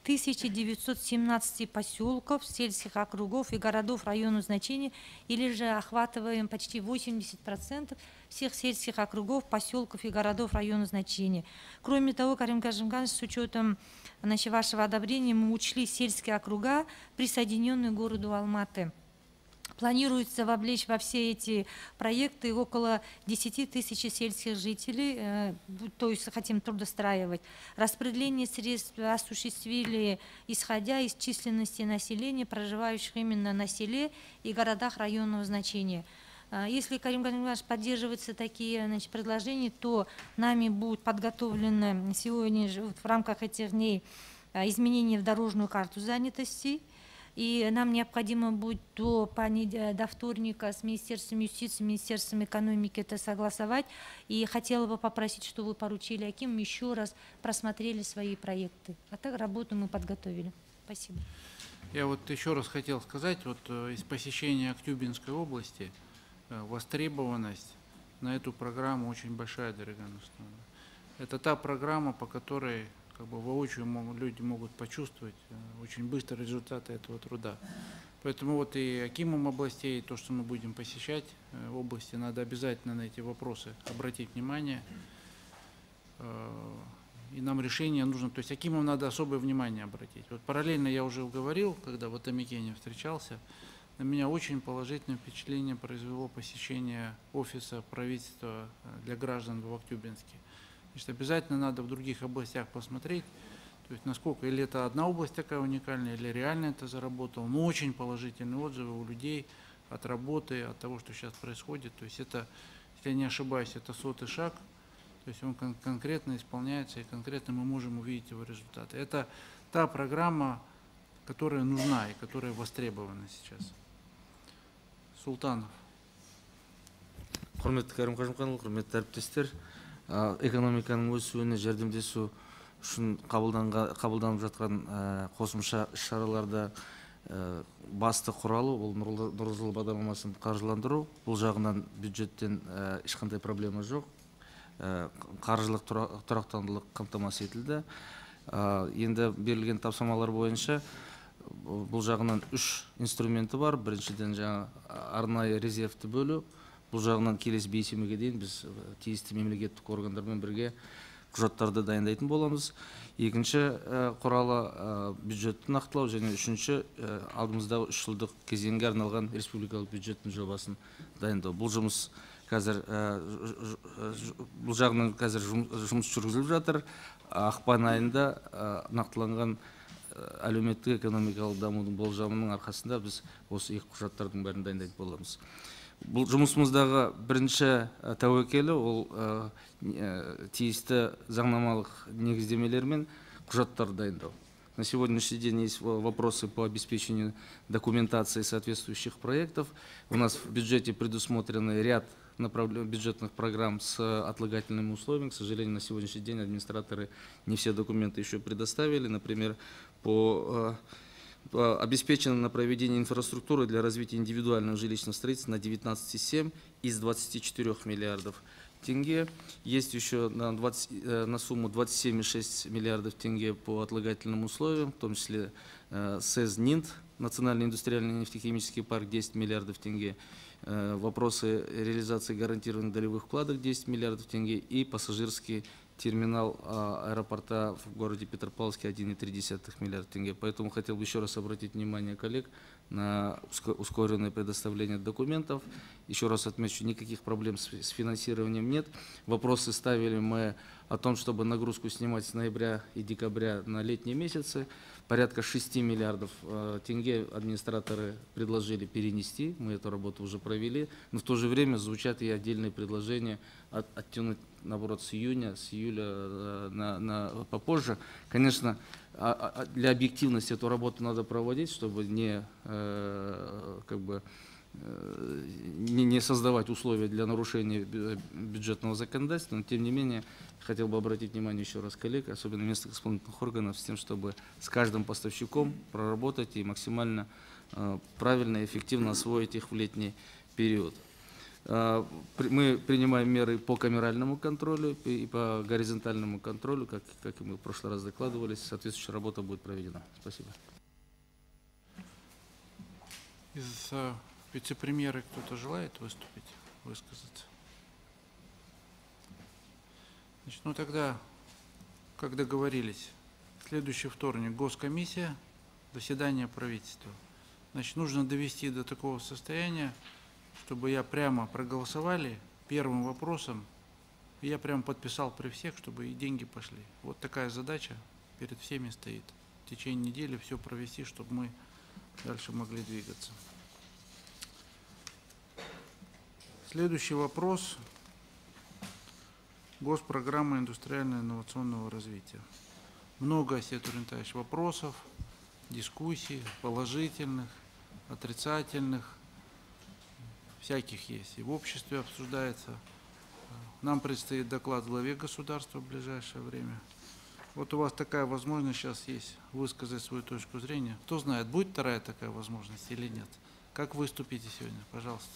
1917 поселков, сельских округов и городов районного значения, или же охватываем почти 80% всех сельских округов, поселков и городов районного значения. Кроме того, Карим Гашимганович, с учетом, значит, вашего одобрения, мы учли сельские округа, присоединенные к городу Алматы. Планируется вовлечь во все эти проекты около 10 тысяч сельских жителей, то есть хотим трудоустраивать. Распределение средств осуществили, исходя из численности населения, проживающих именно на селе и городах районного значения. Если, Карим Гашимганович, поддерживаются такие, значит, предложения, то нами будут подготовлены сегодня в рамках этих дней изменения в дорожную карту занятости. И нам необходимо будет до вторника с Министерством юстиции, Министерством экономики это согласовать. И хотела бы попросить, чтобы вы поручили акимам еще раз просмотрели свои проекты. А так работу мы подготовили. Спасибо. Я вот еще раз хотел сказать, вот из посещения Актюбинской области востребованность на эту программу очень большая, Дарига Нурсултановна. Это та программа, по которой как бы воочию люди могут почувствовать очень быстро результаты этого труда. Поэтому вот и акимам областей, то, что мы будем посещать области, надо обязательно на эти вопросы обратить внимание. И нам решение нужно, то есть акимам надо особое внимание обратить. Вот параллельно я уже говорил, когда в Атамекене встречался, на меня очень положительное впечатление произвело посещение офиса правительства для граждан в Актюбинске. Значит, обязательно надо в других областях посмотреть, то есть насколько, или это одна область такая уникальная, или реально это заработало. Но очень положительные отзывы у людей от работы, от того, что сейчас происходит. То есть это, если я не ошибаюсь, это 100-й шаг, то есть он конкретно исполняется, и конкретно мы можем увидеть его результаты. Это та программа, которая нужна и которая востребована сейчас. Султанов. Құрметті Кәрім Қажымханұлы, құрметті әріптестер, экономиканың өсуіне жәрдемдесу үшін қабылданып жатқан қосымша шараларда басты құралы ол нұрлы жол бағдарламасын қаржыландыру. Бұл жағынан бюджеттен ешқандай проблема жоқ. Қаржылық тұрақтандылық қамтамасыз етілді. Енді берілген тапсырмалар бойынша бұл жағынан 3 инструменті бар. Біріншіден жаңа арнайы резервті бөлу. Бұл жағынан келесі бейсенбіге дейін біз тиісті мемлекеттік органдармен бірге құжаттарды дайындайтын боламыз. Екінші құралы бюджетті нақтылау және үшінші алдымыздағы 3 жылдық кезеңге арналған республикалық бюджеттің жобасын дайындау. Бұл жұмыс қазір бұл жағынан қазір жұмыс жүргізіліп жатыр. Ақпан айында нақтыланған әлеуметтік экономикалық дамудың болжамының арқасында біз осы екі құжаттардың бәрін дайындайтын боламыз. Бұл жұмысымыздағы бірінші тәуекелі ол тиісті заңнамалық негіздемелер мен құжаттар дайындау. На сегодняшний день есть вопросы по обеспечению документации соответствующих проектов. У нас в бюджете предусмотрены ряд бюджетных программ с отлагательными условиями. К сожалению, на сегодняшний день администраторы не все документы еще предоставили. Например, обеспечено на проведение инфраструктуры для развития индивидуального жилищного строительства на 19,7 из 24 миллиардов тенге. Есть еще на сумму 27,6 миллиардов тенге по отлагательным условиям, в том числе СЭЗ НИНТ, Национальный индустриальный нефтехимический парк, 10 миллиардов тенге. Вопросы реализации гарантированных долевых вкладов 10 миллиардов тенге и пассажирский терминал аэропорта в городе Петропавловске 1,3 миллиарда тенге. Поэтому хотел бы еще раз обратить внимание коллег на ускоренное предоставление документов. Еще раз отмечу, никаких проблем с финансированием нет. Вопросы ставили мы о том, чтобы нагрузку снимать с ноября и декабря на летние месяцы. Порядка 6 миллиардов тенге администраторы предложили перенести, мы эту работу уже провели, но в то же время звучат и отдельные предложения оттянуть, наоборот, с июля попозже. Конечно, для объективности эту работу надо проводить, чтобы не создавать условия для нарушения бюджетного законодательства, но тем не менее хотел бы обратить внимание еще раз коллег, особенно местных исполнительных органов, с тем, чтобы с каждым поставщиком проработать и максимально правильно и эффективно освоить их в летний период. Мы принимаем меры по камеральному контролю и по горизонтальному контролю, как и мы в прошлый раз докладывались, соответствующая работа будет проведена. Спасибо. Из вице-премьера кто-то желает выступить, высказаться? Значит, ну тогда, как договорились, следующий вторник госкомиссия, заседание правительства. Значит, нужно довести до такого состояния, чтобы я прямо проголосовали первым вопросом, и я прямо подписал при всех, чтобы и деньги пошли. Вот такая задача перед всеми стоит. В течение недели все провести, чтобы мы дальше могли двигаться. Следующий вопрос. Госпрограмма индустриально-инновационного развития. Много, Асет Урентаевич, вопросов, дискуссий, положительных, отрицательных, всяких есть. И в обществе обсуждается. Нам предстоит доклад главе государства в ближайшее время. Вот у вас такая возможность сейчас есть высказать свою точку зрения. Кто знает, будет вторая такая возможность или нет? Как выступите сегодня? Пожалуйста.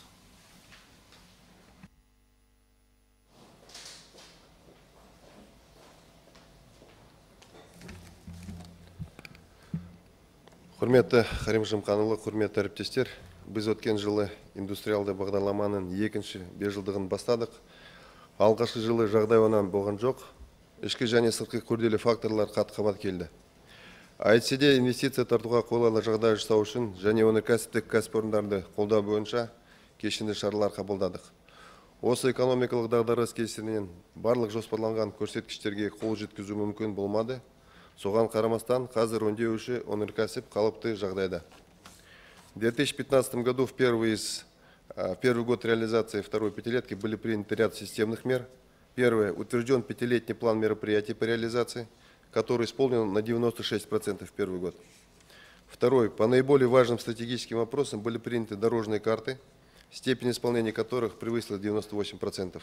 Құрметті Қарим Жымқанұлы, құрметті әріптестер, біз өткен жылы индустриалды бағдарламаның екінші 5 жылдығын бастадық. Алғашқы жылы жағдай онан болған жоқ. Ішкі және сыртқы күрделі факторлар қат-қабат келді. Әйтсе де инвестиция тартуға қолайлы жағдай жасау үшін және өнеркәсіптік кәсіпорындарды қолдау бойынша кешенді шаралар қабылдадық. Осы экономикалық дағдарыс кесірінен барлық жоспарланған көрсеткіштерге қол жеткізу мүмкін болмады. Соған қарамастан, қазір өңдеуші өнеркәсіп қалыпты жағдайда. В 2015 году в первый год реализации второй пятилетки были приняты ряд системных мер. Первое. Утвержден пятилетний план мероприятий по реализации, который исполнен на 96% в первый год. Второе. По наиболее важным стратегическим вопросам были приняты дорожные карты, степень исполнения которых превысила 98%.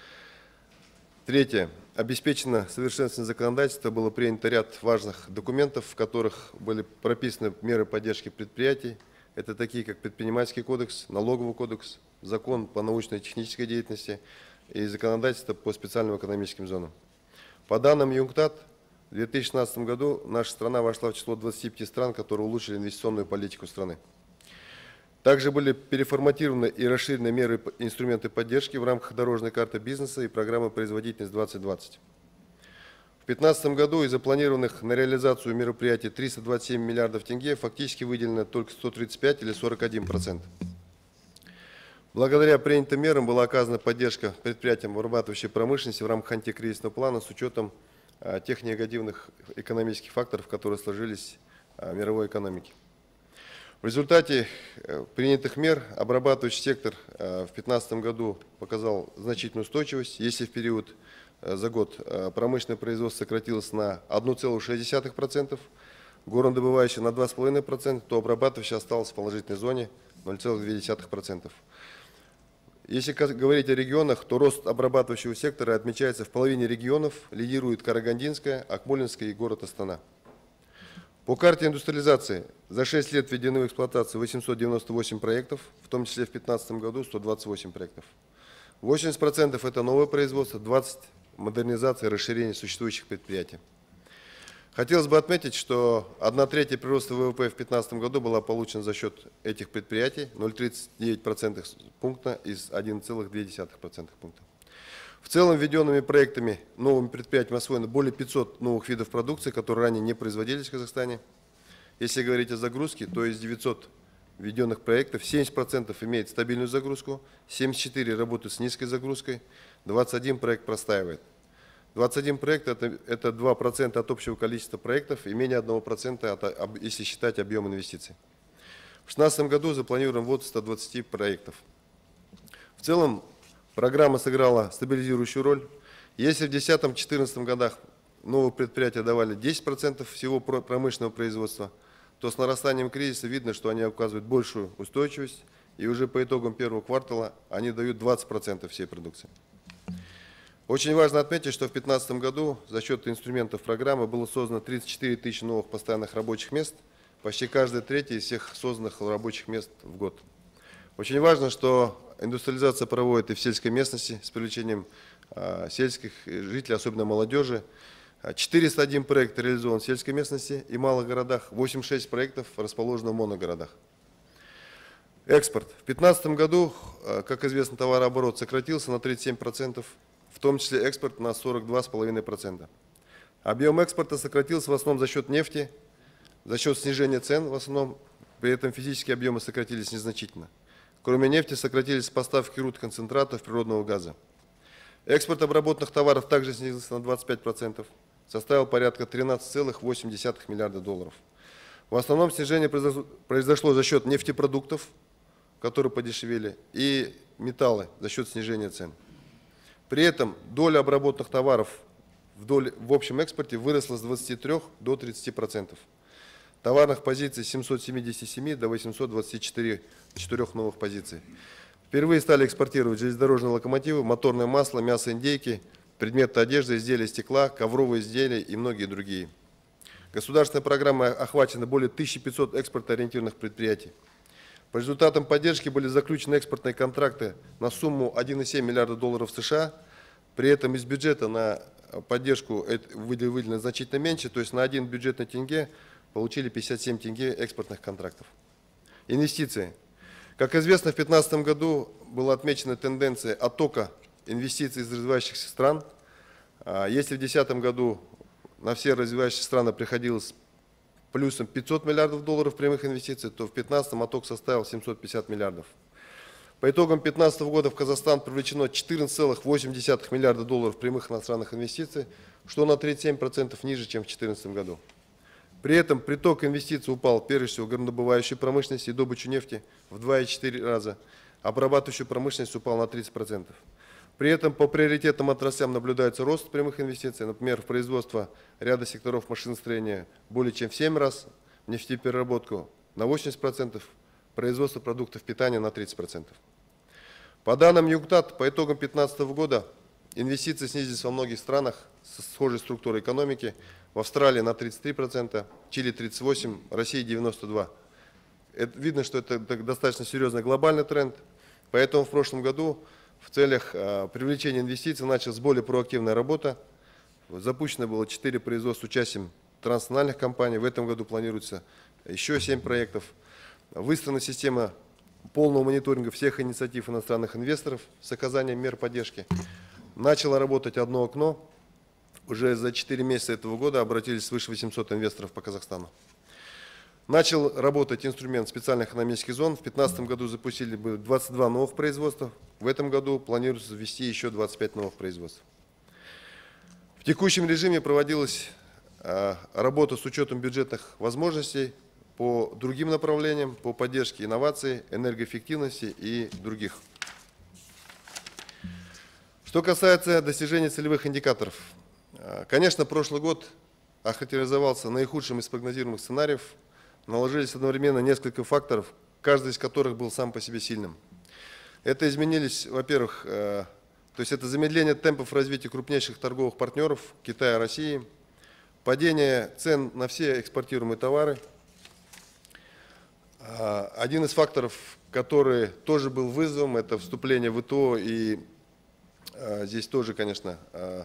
Третье. Обеспечено совершенствование законодательства, было принято ряд важных документов, в которых были прописаны меры поддержки предприятий. Это такие, как предпринимательский кодекс, налоговый кодекс, закон по научно-технической деятельности и законодательство по специальным экономическим зонам. По данным ЮНКТАД, в 2016 году наша страна вошла в число 25 стран, которые улучшили инвестиционную политику страны. Также были переформатированы и расширены меры и инструменты поддержки в рамках дорожной карты бизнеса и программы «Производительность 2020». В 2015 году из запланированных на реализацию мероприятий 327 миллиардов тенге фактически выделено только 135 или 41%. Благодаря принятым мерам была оказана поддержка предприятиям вырабатывающей промышленности в рамках антикризисного плана с учетом тех негативных экономических факторов, которые сложились в мировой экономике. В результате принятых мер обрабатывающий сектор в 2015 году показал значительную устойчивость. Если в период за год промышленное производство сократилось на 1,6%, горнодобывающий на 2,5%, то обрабатывающий остался в положительной зоне 0,2%. Если говорить о регионах, то рост обрабатывающего сектора отмечается в половине регионов, лидирует Карагандинская, Акмолинская и город Астана. По карте индустриализации за 6 лет введены в эксплуатацию 898 проектов, в том числе в 2015 году 128 проектов. 80% это новое производство, 20% модернизация и расширение существующих предприятий. Хотелось бы отметить, что 1/3 прироста ВВП в 2015 году была получена за счет этих предприятий, 0,39% пункта из 1,2% пункта. В целом, введенными проектами новыми предприятиями освоено более 500 новых видов продукции, которые ранее не производились в Казахстане. Если говорить о загрузке, то из 900 введенных проектов 70% имеет стабильную загрузку, 74 работают с низкой загрузкой, 21 проект простаивает. 21 проект это 2% от общего количества проектов и менее 1%, если считать объем инвестиций. В 2016 году запланирован ввод 120 проектов. В целом программа сыграла стабилизирующую роль. Если в 2010-2014 годах новые предприятия давали 10% всего промышленного производства, то с нарастанием кризиса видно, что они оказывают большую устойчивость, и уже по итогам первого квартала они дают 20% всей продукции. Очень важно отметить, что в 2015 году за счет инструментов программы было создано 34 тысячи новых постоянных рабочих мест, почти каждая третья из всех созданных рабочих мест в год. Очень важно, что индустриализация проводит и в сельской местности с привлечением сельских жителей, особенно молодежи. 401 проект реализован в сельской местности и малых городах, 86 проектов расположено в моногородах. Экспорт. В 2015 году, как известно, товарооборот сократился на 37%, в том числе экспорт на 42,5%. Объем экспорта сократился в основном за счет нефти, за счет снижения цен в основном, при этом физические объемы сократились незначительно. Кроме нефти сократились поставки руд-концентратов природного газа. Экспорт обработанных товаров также снизился на 25%, составил порядка 13,8 миллиарда долларов. В основном снижение произошло за счет нефтепродуктов, которые подешевели, и металлы за счет снижения цен. При этом доля обработанных товаров в общем экспорте выросла с 23 до 30%. Товарных позиций с 777 до 824 новых позиций. Впервые стали экспортировать железнодорожные локомотивы, моторное масло, мясо индейки, предметы одежды, изделия стекла, ковровые изделия и многие другие. Государственной программой охвачено более 1500 экспортоориентированных предприятий. По результатам поддержки были заключены экспортные контракты на сумму 1,7 миллиарда долларов США. При этом из бюджета на поддержку выделено значительно меньше, то есть на 1 бюджетный тенге получили 57 тенге экспортных контрактов. Инвестиции. Как известно, в 2015 году была отмечена тенденция оттока инвестиций из развивающихся стран. Если в 2010 году на все развивающиеся страны приходилось плюсом 500 миллиардов долларов прямых инвестиций, то в 2015 отток составил 750 миллиардов. По итогам 2015 года в Казахстан привлечено 14,8 миллиарда долларов прямых иностранных инвестиций, что на 37% ниже, чем в 2014 году. При этом приток инвестиций упал прежде всего в горнодобывающую промышленность и добычу нефти в 2,4 раза, обрабатывающую промышленность упал на 30%. При этом по приоритетным отраслям наблюдается рост прямых инвестиций, например, в производство ряда секторов машиностроения более чем в 7 раз, в нефтепереработку на 80%, производство продуктов питания на 30%. По данным ЮНКТАД, по итогам 2015 года инвестиции снизились во многих странах с схожей структурой экономики, в Австралии на 33%, Чили 38%, Россия 92%. Видно, что это достаточно серьезный глобальный тренд, поэтому в прошлом году в целях привлечения инвестиций началась более проактивная работа. Запущено было 4 производства с участием транснациональных компаний. В этом году планируется еще 7 проектов. Выстроена система полного мониторинга всех инициатив иностранных инвесторов с оказанием мер поддержки. Начало работать одно окно. Уже за 4 месяца этого года обратились свыше 800 инвесторов по Казахстану. Начал работать инструмент специальных экономических зон. В 2015 году запустили 22 новых производства. В этом году планируется ввести еще 25 новых производств. В текущем режиме проводилась работа с учетом бюджетных возможностей по другим направлениям, по поддержке инноваций, энергоэффективности и других. Что касается достижения целевых индикаторов. Конечно, прошлый год охарактеризовался наихудшим из прогнозируемых сценариев. Наложились одновременно несколько факторов, каждый из которых был сам по себе сильным. Это изменились, во-первых, то есть это замедление темпов развития крупнейших торговых партнеров Китая и России, падение цен на все экспортируемые товары. Один из факторов, который тоже был вызовом, это вступление в ВТО, и здесь тоже, конечно,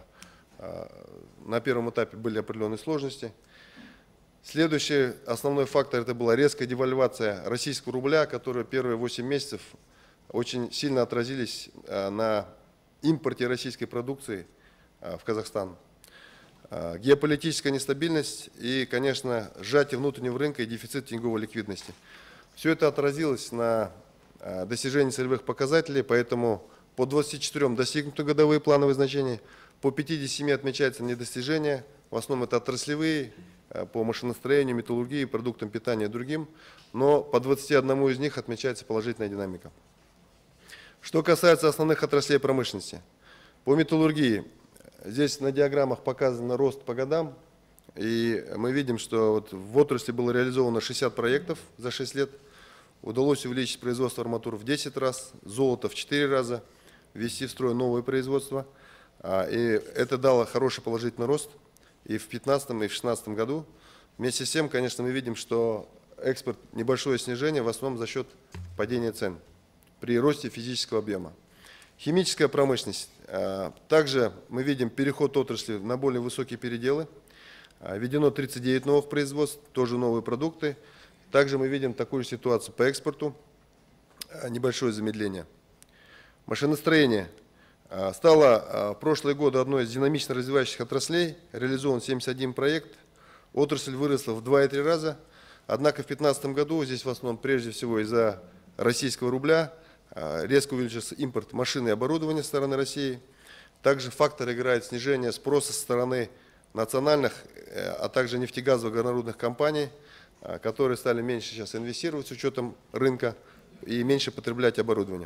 на первом этапе были определенные сложности. Следующий основной фактор – это была резкая девальвация российского рубля, которая первые 8 месяцев очень сильно отразились на импорте российской продукции в Казахстан. Геополитическая нестабильность и, конечно, сжатие внутреннего рынка и дефицит тенговой ликвидности. Все это отразилось на достижении целевых показателей, поэтому по 24 достигнуты годовые плановые значения, По 57 отмечается недостижения, в основном это отраслевые, по машиностроению, металлургии, продуктам питания и другим, но по 21 из них отмечается положительная динамика. Что касается основных отраслей промышленности, по металлургии, здесь на диаграммах показан рост по годам, и мы видим, что вот в отрасли было реализовано 60 проектов за 6 лет, удалось увеличить производство арматур в 10 раз, золото в 4 раза, ввести в строй новое производство, и это дало хороший положительный рост и в 2015 и в 2016 году. Вместе с тем, конечно, мы видим, что экспорт небольшое снижение, в основном за счет падения цен при росте физического объема. Химическая промышленность. Также мы видим переход отрасли на более высокие переделы. Введено 39 новых производств, тоже новые продукты. Также мы видим такую же ситуацию по экспорту, небольшое замедление. Машиностроение. Стало в прошлые годы одной из динамично развивающихся отраслей, реализован 71 проект, отрасль выросла в 2,3 раза, однако в 2015 году, здесь в основном прежде всего из-за российского рубля, резко увеличился импорт машин и оборудования со стороны России. Также фактор играет снижение спроса со стороны национальных, а также нефтегазовых горнорудных компаний, которые стали меньше сейчас инвестировать с учетом рынка и меньше потреблять оборудование.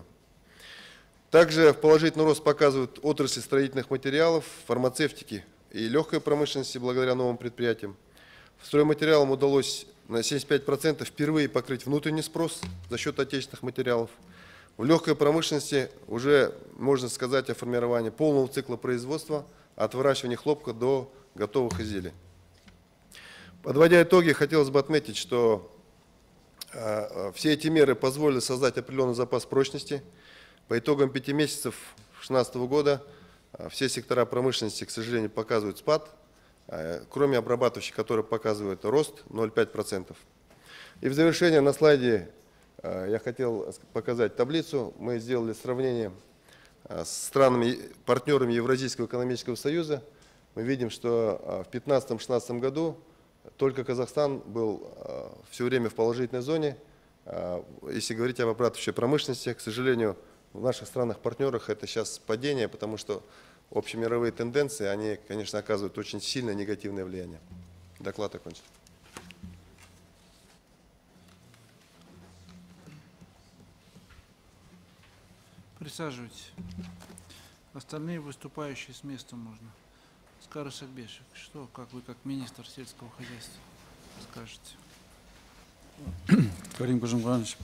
Также положительный рост показывают отрасли строительных материалов, фармацевтики и легкой промышленности благодаря новым предприятиям. Стройматериалам удалось на 75% впервые покрыть внутренний спрос за счет отечественных материалов. В легкой промышленности уже можно сказать о формировании полного цикла производства от выращивания хлопка до готовых изделий. Подводя итоги, хотелось бы отметить, что все эти меры позволили создать определенный запас прочности. По итогам 5 месяцев 2016 года все сектора промышленности, к сожалению, показывают спад, кроме обрабатывающих, которые показывают рост 0,5%. И в завершение на слайде я хотел показать таблицу. Мы сделали сравнение с странами, партнерами Евразийского экономического союза. Мы видим, что в 2015-2016 году только Казахстан был все время в положительной зоне. Если говорить об обрабатывающей промышленности, к сожалению, в наших странах-партнерах это сейчас падение, потому что общемировые тенденции, они, конечно, оказывают очень сильное негативное влияние. Доклад окончен. Присаживайтесь. Остальные выступающие с места можно. Аскар Исакбешев, что, как вы, как министр сельского хозяйства, скажете? Карим Кожемганович,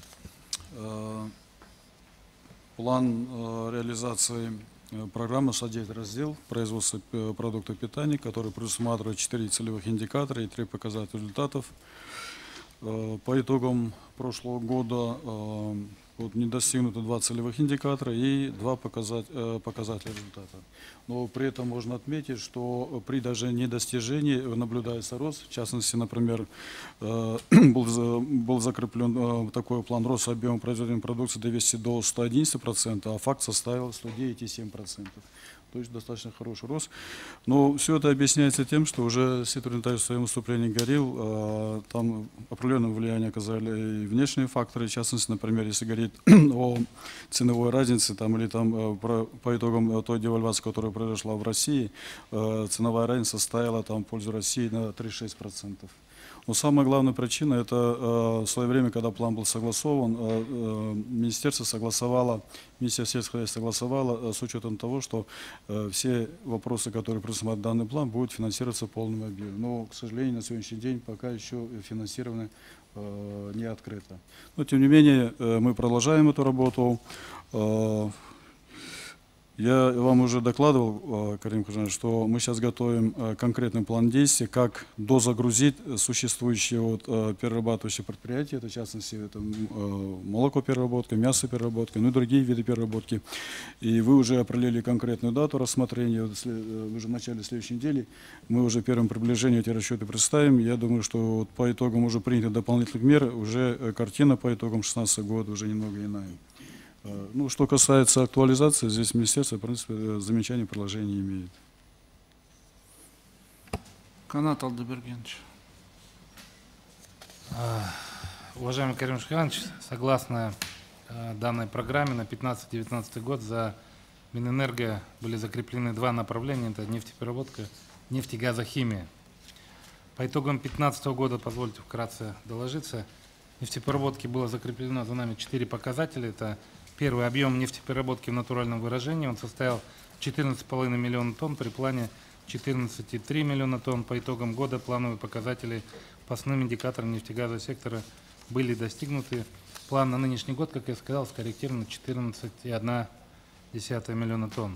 план реализации программы содержит раздел производства продуктов питания, который предусматривает 4 целевых индикатора и 3 показателя результатов. По итогам прошлого года не достигнуто 2 целевых индикатора и 2 показателя результата. Но при этом можно отметить, что при даже недостижении наблюдается рост. В частности, например, был закреплен такой план роста объема производимой продукции довести до 111%, а факт составил 109,7%. То есть достаточно хороший рост. Но все это объясняется тем, что уже Ситор Витальевич в своем выступлении говорил, там определенное влияние оказали и внешние факторы. В частности, например, если говорить о ценовой разнице там, или там, по итогам той девальвации, которая произошла в России, ценовая разница составила там, в пользу России на 36%. Но самая главная причина – это в свое время, когда план был согласован, Министерство сельского хозяйства согласовало с учетом того, что все вопросы, которые предусматривают данный план, будут финансироваться в полном объеме. Но, к сожалению, на сегодняшний день пока еще финансирование не открыто. Но, тем не менее, мы продолжаем эту работу. Я вам уже докладывал, Карим Кожемганович, что мы сейчас готовим конкретный план действий, как дозагрузить существующие перерабатывающие предприятия, это в частности это молокопереработка, мясопереработка, ну и другие виды переработки. И вы уже определили конкретную дату рассмотрения, уже в начале следующей недели мы уже первым приближением эти расчеты представим. Я думаю, что по итогам уже принятых дополнительных мер, уже картина по итогам 2016 года уже немного иная. Ну, что касается актуализации, здесь министерство, в принципе, замечаний, предложений не имеет. Канат Алдабергенович. Уважаемый Карим Шаханович, согласно данной программе на 2015-2019 год за Минэнерго были закреплены два направления, это нефтепереработка, нефтегазохимия. По итогам 2015 года, позвольте вкратце доложиться, в нефтепереработке было закреплено за нами 4 показателя. Это первый объем нефтепереработки в натуральном выражении, он составил 14,5 миллиона тонн при плане 14,3 миллиона тонн. По итогам года плановые показатели по основным индикаторам нефтегазового сектора были достигнуты. План на нынешний год, как я сказал, скорректирован на 14,1 миллиона тонн.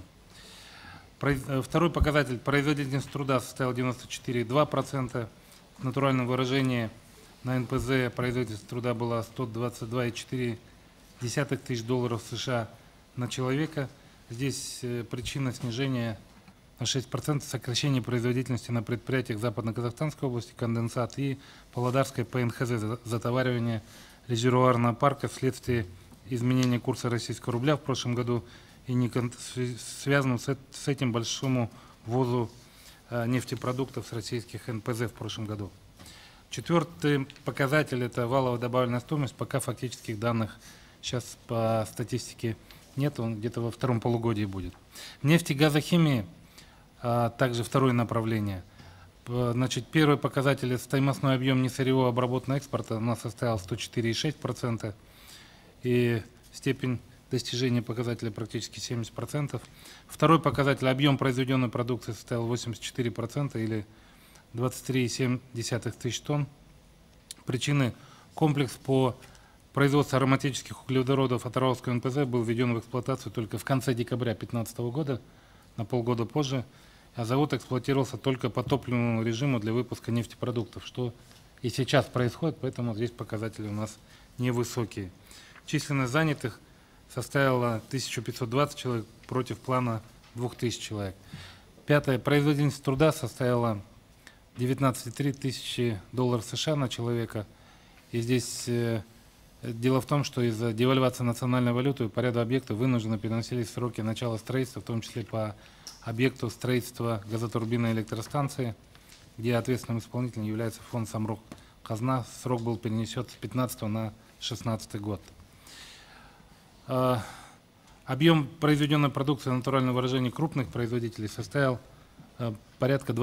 Второй показатель производительность труда составил 94,2%. В натуральном выражении на НПЗ производительность труда была 122,4 тысяч долларов США на человека. Здесь причина снижения на 6% сокращения производительности на предприятиях Западно-Казахстанской области, конденсат, и Павлодарской ПНХЗ, затоваривание резервуарного парка вследствие изменения курса российского рубля в прошлом году и не связано с этим большому ввозу нефтепродуктов с российских НПЗ в прошлом году. Четвертый показатель – это валовая добавленная стоимость. Пока фактических данных сейчас по статистике нет, он где-то во втором полугодии будет. Нефтегазохимия, также второе направление. Значит, первый показатель – это стоимостной объем несырьевого обработанного экспорта, у нас составил 104,6%, и степень достижения показателя практически 70%. Второй показатель – объем произведенной продукции составил 84% или 23,7 тысяч тонн. Причины: комплекс по производству ароматических углеводородов Атырауского НПЗ был введен в эксплуатацию только в конце декабря 2015 года, на полгода позже, а завод эксплуатировался только по топливному режиму для выпуска нефтепродуктов, что и сейчас происходит, поэтому здесь показатели у нас невысокие. Численность занятых составила 1520 человек против плана 2000 человек. Пятое. Производительность труда составила 19,3 тысячи долларов США на человека. И здесь дело в том, что из-за девальвации национальной валюты по ряду объектов вынужденно переносились сроки начала строительства, в том числе по объекту строительства газотурбинной электростанции, где ответственным исполнителем является фонд Самрұқ-Қазына. Срок был перенесен с 15 на 16 год. Объем произведенной продукции в натуральном выражении крупных производителей составил порядка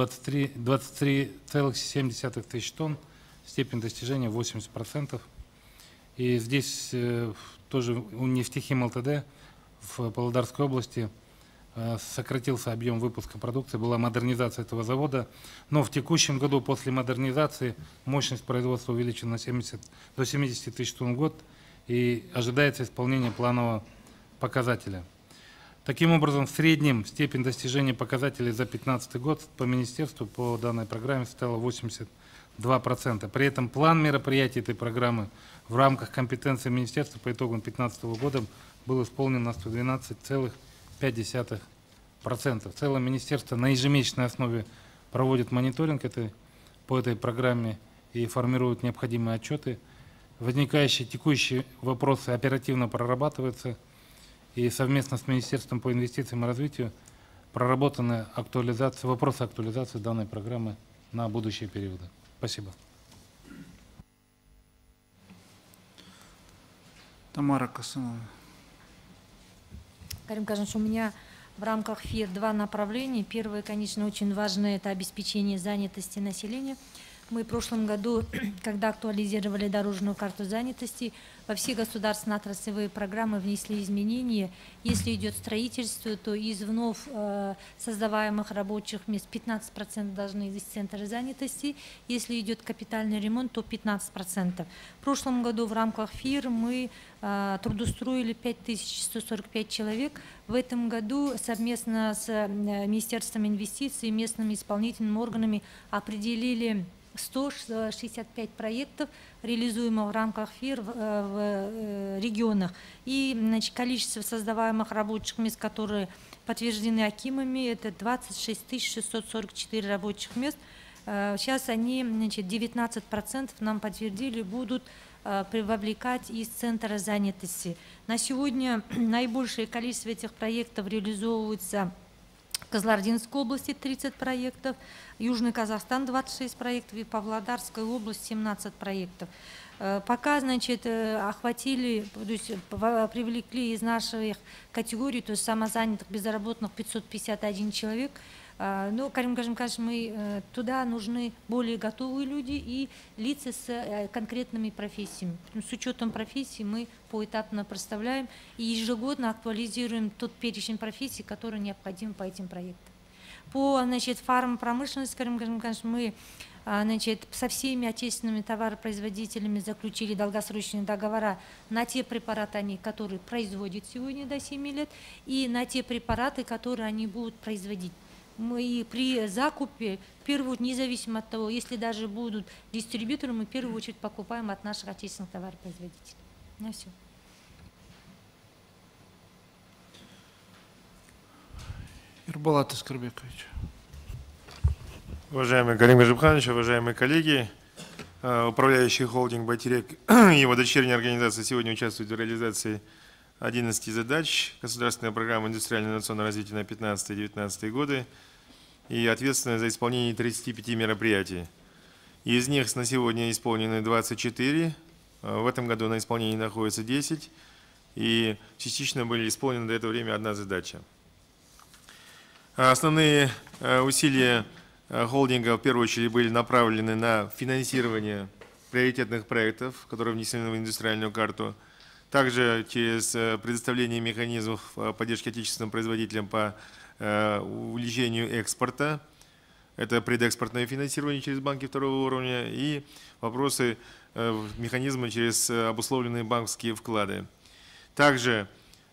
23,7 тысяч тонн, степень достижения 80%. И здесь тоже у Нефтехим ЛТД в Павлодарской области сократился объем выпуска продукции, была модернизация этого завода, но в текущем году после модернизации мощность производства увеличена до 70 тысяч тонн в год и ожидается исполнение планового показателя. Таким образом, в среднем степень достижения показателей за 2015 год по министерству по данной программе составила 82%. При этом план мероприятий этой программы в рамках компетенции министерства по итогам 2015 года был исполнен на 112,5%. В целом министерство на ежемесячной основе проводит мониторинг по этой программе и формирует необходимые отчеты. Возникающие текущие вопросы оперативно прорабатываются, и совместно с Министерством по инвестициям и развитию проработаны вопросы актуализации данной программы на будущие периоды. Спасибо. Тамара Касымова. Карим Кажанович, у меня в рамках ФИР два направления. Первое, конечно, очень важное – это обеспечение занятости населения. Мы в прошлом году, когда актуализировали дорожную карту занятости, во все государственные отраслевые программы внесли изменения. Если идет строительство, то из вновь создаваемых рабочих мест 15% должны из центра занятости. Если идет капитальный ремонт, то 15%. В прошлом году в рамках ФИР мы трудоустроили 5145 человек. В этом году совместно с Министерством инвестиций и местными исполнительными органами определили 165 проектов, реализуемых в рамках ФИР в регионах. И количество создаваемых рабочих мест, которые подтверждены акимами, это 26 644 рабочих мест. Сейчас они, 19% нам подтвердили, будут вовлекать из центра занятости. На сегодня наибольшее количество этих проектов реализовывается Кызылординской области 30 проектов, Южный Казахстан 26 проектов и Павлодарская область 17 проектов. Пока, значит, охватили, то есть привлекли из наших категорий, то есть самозанятых, безработных 551 человек. Но, Карим Кажимкаш, мы туда нужны более готовые люди и лица с конкретными профессиями. С учетом профессий мы поэтапно представляем и ежегодно актуализируем тот перечень профессий, который необходим по этим проектам. По, значит, фармпромышленности, Карим Кажимкаш, мы, значит, со всеми отечественными товаропроизводителями заключили долгосрочные договора на те препараты, которые производят сегодня до 7 лет, и на те препараты, которые они будут производить. Мы при закупе, в первую очередь, независимо от того, если даже будут дистрибьюторы, мы в первую очередь покупаем от наших отечественных товаропроизводителей. На все. Ирбалат Аскарбекович. Уважаемый Карим Кажимханович, уважаемые коллеги, управляющий холдинг «Байтерек» и его дочерние организации сегодня участвуют в реализации 11 задач государственной программы индустриального и инновационного развития на 15-19 годы и ответственны за исполнение 35 мероприятий. Из них на сегодня исполнены 24, в этом году на исполнении находится 10, и частично были исполнены до этого времени одна задача. Основные усилия холдинга в первую очередь были направлены на финансирование приоритетных проектов, которые внесены в индустриальную карту, также через предоставление механизмов поддержки отечественным производителям по увеличению экспорта, это предэкспортное финансирование через банки второго уровня и вопросы механизма через обусловленные банковские вклады. Также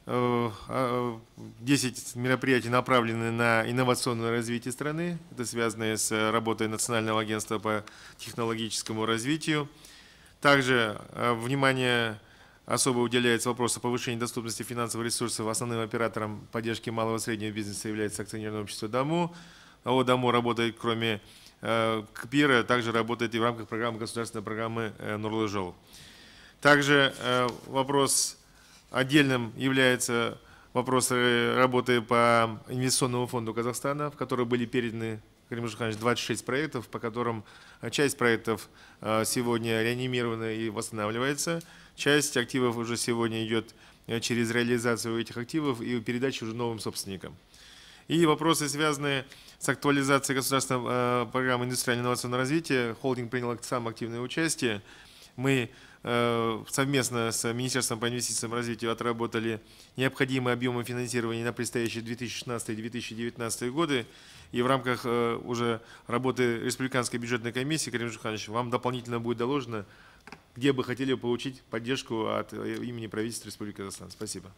10 мероприятий направлены на инновационное развитие страны, это связано с работой Национального агентства по технологическому развитию. Также внимание особо уделяется вопросу повышения доступности финансовых ресурсов. Основным оператором поддержки малого и среднего бизнеса является акционерное общество «ДАМУ». ДАМУ работает, кроме КПИРа, также работает и в рамках программы, государственной программы «Нурлы жол». Также вопрос отдельным является вопрос работы по инвестиционному фонду Казахстана, в который были переданы, Карим Кажимханович, 26 проектов, по которым часть проектов сегодня реанимирована и восстанавливается. Часть активов уже сегодня идет через реализацию этих активов и передачу уже новым собственникам. И вопросы, связанные с актуализацией государственной программы индустриального и инновационного развития. Холдинг принял самое активное участие. Мы совместно с Министерством по инвестициям и развитию отработали необходимые объемы финансирования на предстоящие 2016-2019 годы. И в рамках уже работы Республиканской бюджетной комиссии, Карим Кажимханович, вам дополнительно будет доложено, где бы хотели получить поддержку от имени правительства Республики Казахстан. Спасибо.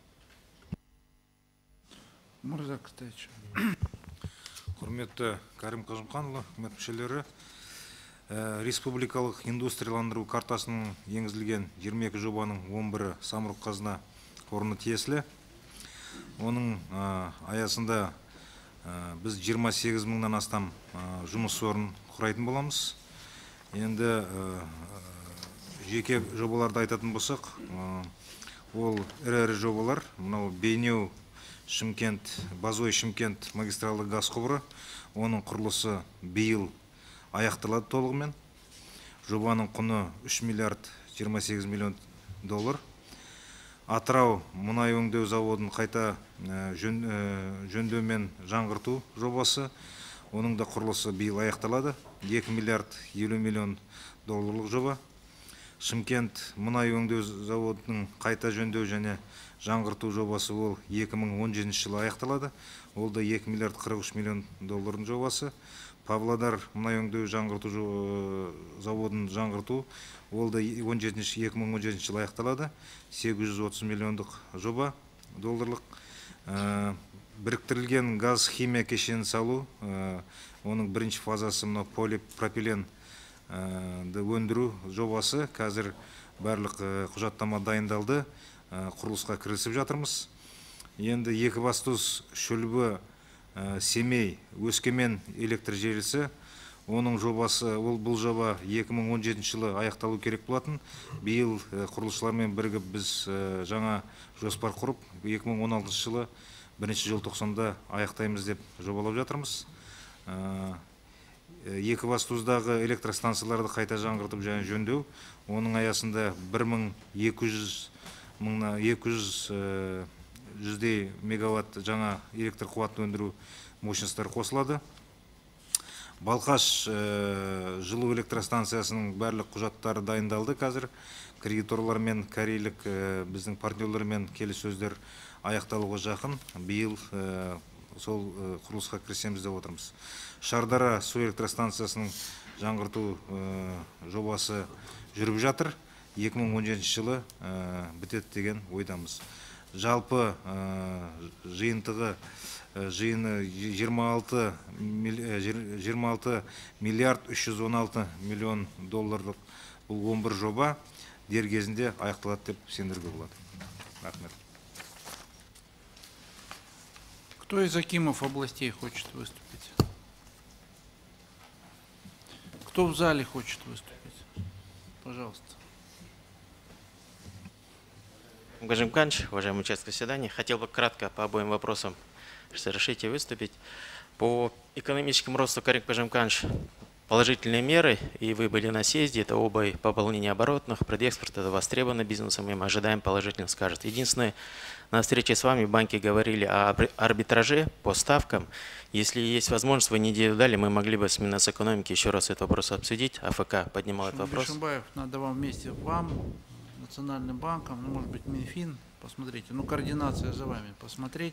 Мурзак Кытайевич. Құрметті Карим Кажимханұлы, үкімет мүшелері, республикалық индустрияландыру картасының енгізілген 22 жобаның 11-і самұрық қазына қорына тиесілі. Оның аясында біз 28 мыңнан астам жұмыс орнын құрайтын боламыз. Енді жеке жобаларды айтатын болсақ, ол ірі жобалар, мынау Бейнеу Шымкент, Базой Шымкент магистралды газ құбыры, оның құрылысы биыл аяқталады толығымен. Жобаның құны 3 миллиард 28 миллион доллар. Атырау мұнай өңдеу заводын қайта жөндеу мен жаңғырту жобасы, оның да құрылысы биыл аяқталады. 2 миллиард 50 миллион долларлық жоба. Шымкент мұнай өңдеу заводының қайта жөндеу және жаңғырту жобасы ол 2017 жылы аяқталады. Ол да 2 миллиард 43 миллион доллардың жобасы. Павлодар мұнай өңдеу жаңғырту заводын жаңғырту, ол да 2017 жылы аяқталады. 830 миллиондық жоба долларлық. Біріктірілген газ химия кешенін салу, оның бірінші фазасы мына полипропилен өндіру жобасы. Қазір барлық құжаттама дайындалды, құрылысқа кірісіп жатырмыз. Енді Екібастұз, Шүлбі, Семей, Өскемен электр желісі, оның жобасы, бұл жоба 2017 жылы аяқталу керек болатын. Биыл құрылысшылармен бірігіп біз жаңа жоспар құрып, 2016 жылы бірінші желтоқсанда аяқтаймыз деп жобалап жатырмыз. Екібастұздағы электростанцияларды қайта жаңғыртып және жөндеу. Оның аясында 1200 мегаватт жаңа электр қуатын өндіру мощностары қосылады. Балқаш жылу электростанциясының барлық құжаттары дайындалды қазір. Кредиторлармен, корейлік біздің партнерлермен келіссөздер аяқталуға жақын. Биыл сол құрылысқа кірісеміз деп отырмыз. Шардара су электростанциясының жаңғырту жобасы жүріп жатыр. 2017 жылы бітеді деген ойдамыз. Жалпы жиыны 26 миллиард 316 миллион долларлық бұл 11 жоба дер кезінде аяқталады деп сендіруге болады. Рахмет. Кто из акимов областей хочет выступить? Кто в зале хочет выступить? Пожалуйста. Гажим Канч, уважаемый участник заседания, хотел бы кратко по обоим вопросам, если разрешите, выступить. По экономическому росту, Карим Канч, положительные меры, и вы были на съезде, это оба пополнение оборотных, предэкспорт, это востребовано бизнесом, и мы ожидаем положительно скажет. Единственное, на встрече с вами банки говорили о арбитраже по ставкам. Если есть возможность, вы неделю дали, мы могли бы с Минэкономики еще раз этот вопрос обсудить. АФК поднимал этот вопрос. Бишимбаев, надо вам вместе, вам, Национальным банком, ну, может быть, Минфин, посмотрите. Ну, координация за вами, посмотреть.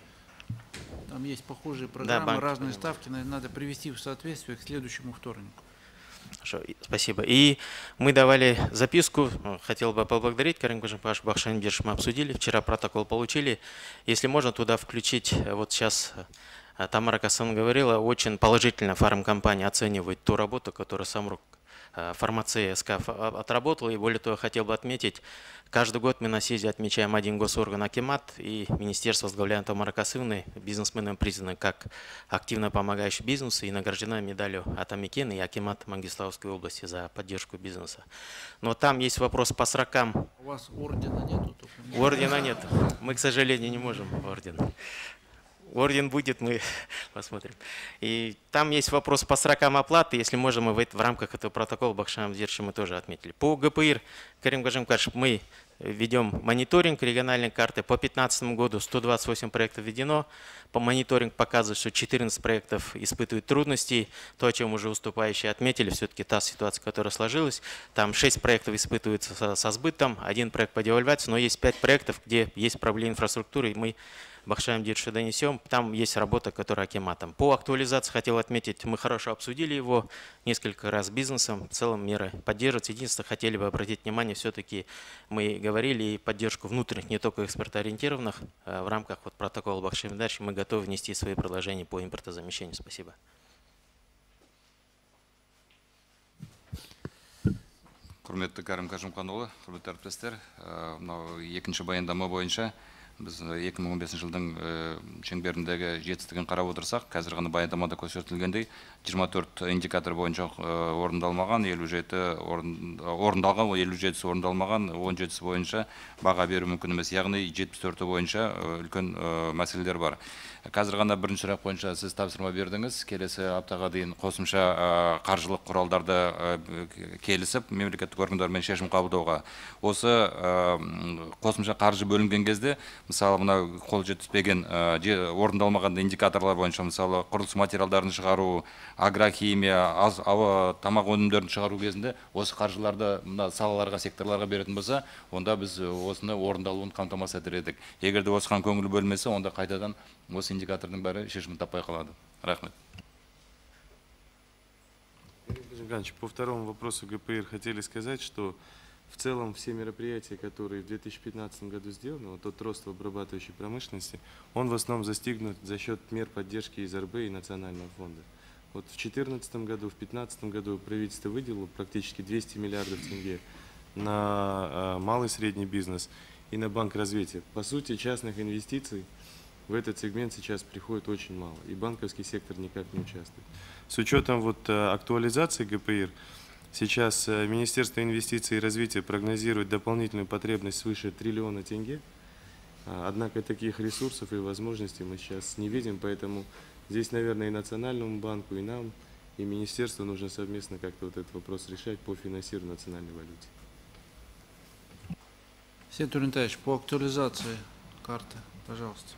Там есть похожие программы, да, разные ставки, надо привести в соответствие к следующему вторнику. Хорошо, спасибо. И мы давали записку, хотел бы поблагодарить, Карим Башин Бирш, мы обсудили, вчера протокол получили. Если можно туда включить, вот сейчас Тамара Касан говорила, очень положительно фармкомпания оценивает ту работу, которую Самрук фармация СК отработала. И более того, хотел бы отметить, каждый год мы на съезде отмечаем один госорган Акимат, и министерство, возглавляемое Тамара Касымовной, бизнесменом признаны как активно помогающий бизнесу и награждена медалью от Амикена и Акимат Мангиславской области за поддержку бизнеса. Но там есть вопрос по срокам. У вас ордена нету? Ордена нет. Мы, к сожалению, не можем орден. Орден будет, мы посмотрим. И там есть вопрос по срокам оплаты. Если можем, мы в рамках этого протокола Бахшам Дирши мы тоже отметили. По ГПИР, Карим Гажимкаш, мы ведем мониторинг региональной карты. По 2015 году 128 проектов введено. По мониторинг показывает, что 14 проектов испытывают трудности. То, о чем уже выступающие отметили, все-таки та ситуация, которая сложилась. Там 6 проектов испытываются со сбытом, 1 проект по девальвации, но есть 5 проектов, где есть проблемы инфраструктуры, и мы Бахшаем Дирши донесем. Там есть работа, которая Акиматом. По актуализации хотел отметить, мы хорошо обсудили его несколько раз с бизнесом. В целом меры поддерживаются. Единственное, хотели бы обратить внимание, все-таки мы говорили и поддержку внутренних, не только экспортоориентированных. В рамках вот протокола Бахшаем дальше мы готовы внести свои предложения по импортозамещению. Спасибо. Құрметті Кәрім Қажымқанұлы, құрметті әріптестер, мынау екінші баяндама бойынша біз 2015 жылдың шеңберіндегі жетістігін қарап отырсақ, қазір ғана баяндамада көрсетілгендей 24 индикатор бойынша орындалмаған, 57 орындалған, 57-сі орындалмаған, 17-сі бойынша баға беру мүмкін емес, яғни 74 бойынша үлкен мәселелер бар. Қазір ғана бірінші сұрақ бойынша сіз тапсырма бердіңіз, келесі аптаға дейін қосымша қаржылық құралдарды келісіп, мемлекеттік органдармен шешім қабылдауға. Осы қосымша қаржы бөлінген кезде, мысалы, мына қол жетіспеген орындалмаған индикаторлар бойынша, мысалы, құрылыс материалдарын шығару, агрохимия, тамақ өнімдерін шығару кезінде осы қаржыларды мына салаларға, секторларға беретін болса, онда біз осыны орындалуын қамтамасыз етер едік. Егер де осыған көңіл бөлмесе, онда қайтадан осы индикатордың бәрі шешімін таппай қалады. Рахмет. По второму вопросу ГПИР хотели сказать, что в целом все мероприятия, которые в 2015 году сделаны, вот тот рост в обрабатывающей промышленности, он в основном достигнут за счет мер поддержки из РБ и Национального фонда. Вот в 2014 году, в 2015 году правительство выделило практически 200 миллиардов тенге на малый и средний бизнес и на банк развития. По сути, частных инвестиций в этот сегмент сейчас приходит очень мало, и банковский сектор никак не участвует. С учетом вот актуализации ГПИР, сейчас Министерство инвестиций и развития прогнозирует дополнительную потребность свыше 1 триллиона тенге. Однако таких ресурсов и возможностей мы сейчас не видим, поэтому здесь, наверное, и Национальному банку, и нам, и Министерству нужно совместно как-то вот этот вопрос решать по финансированию национальной валюты. Сергей Турнитаевич, по актуализации карты, пожалуйста.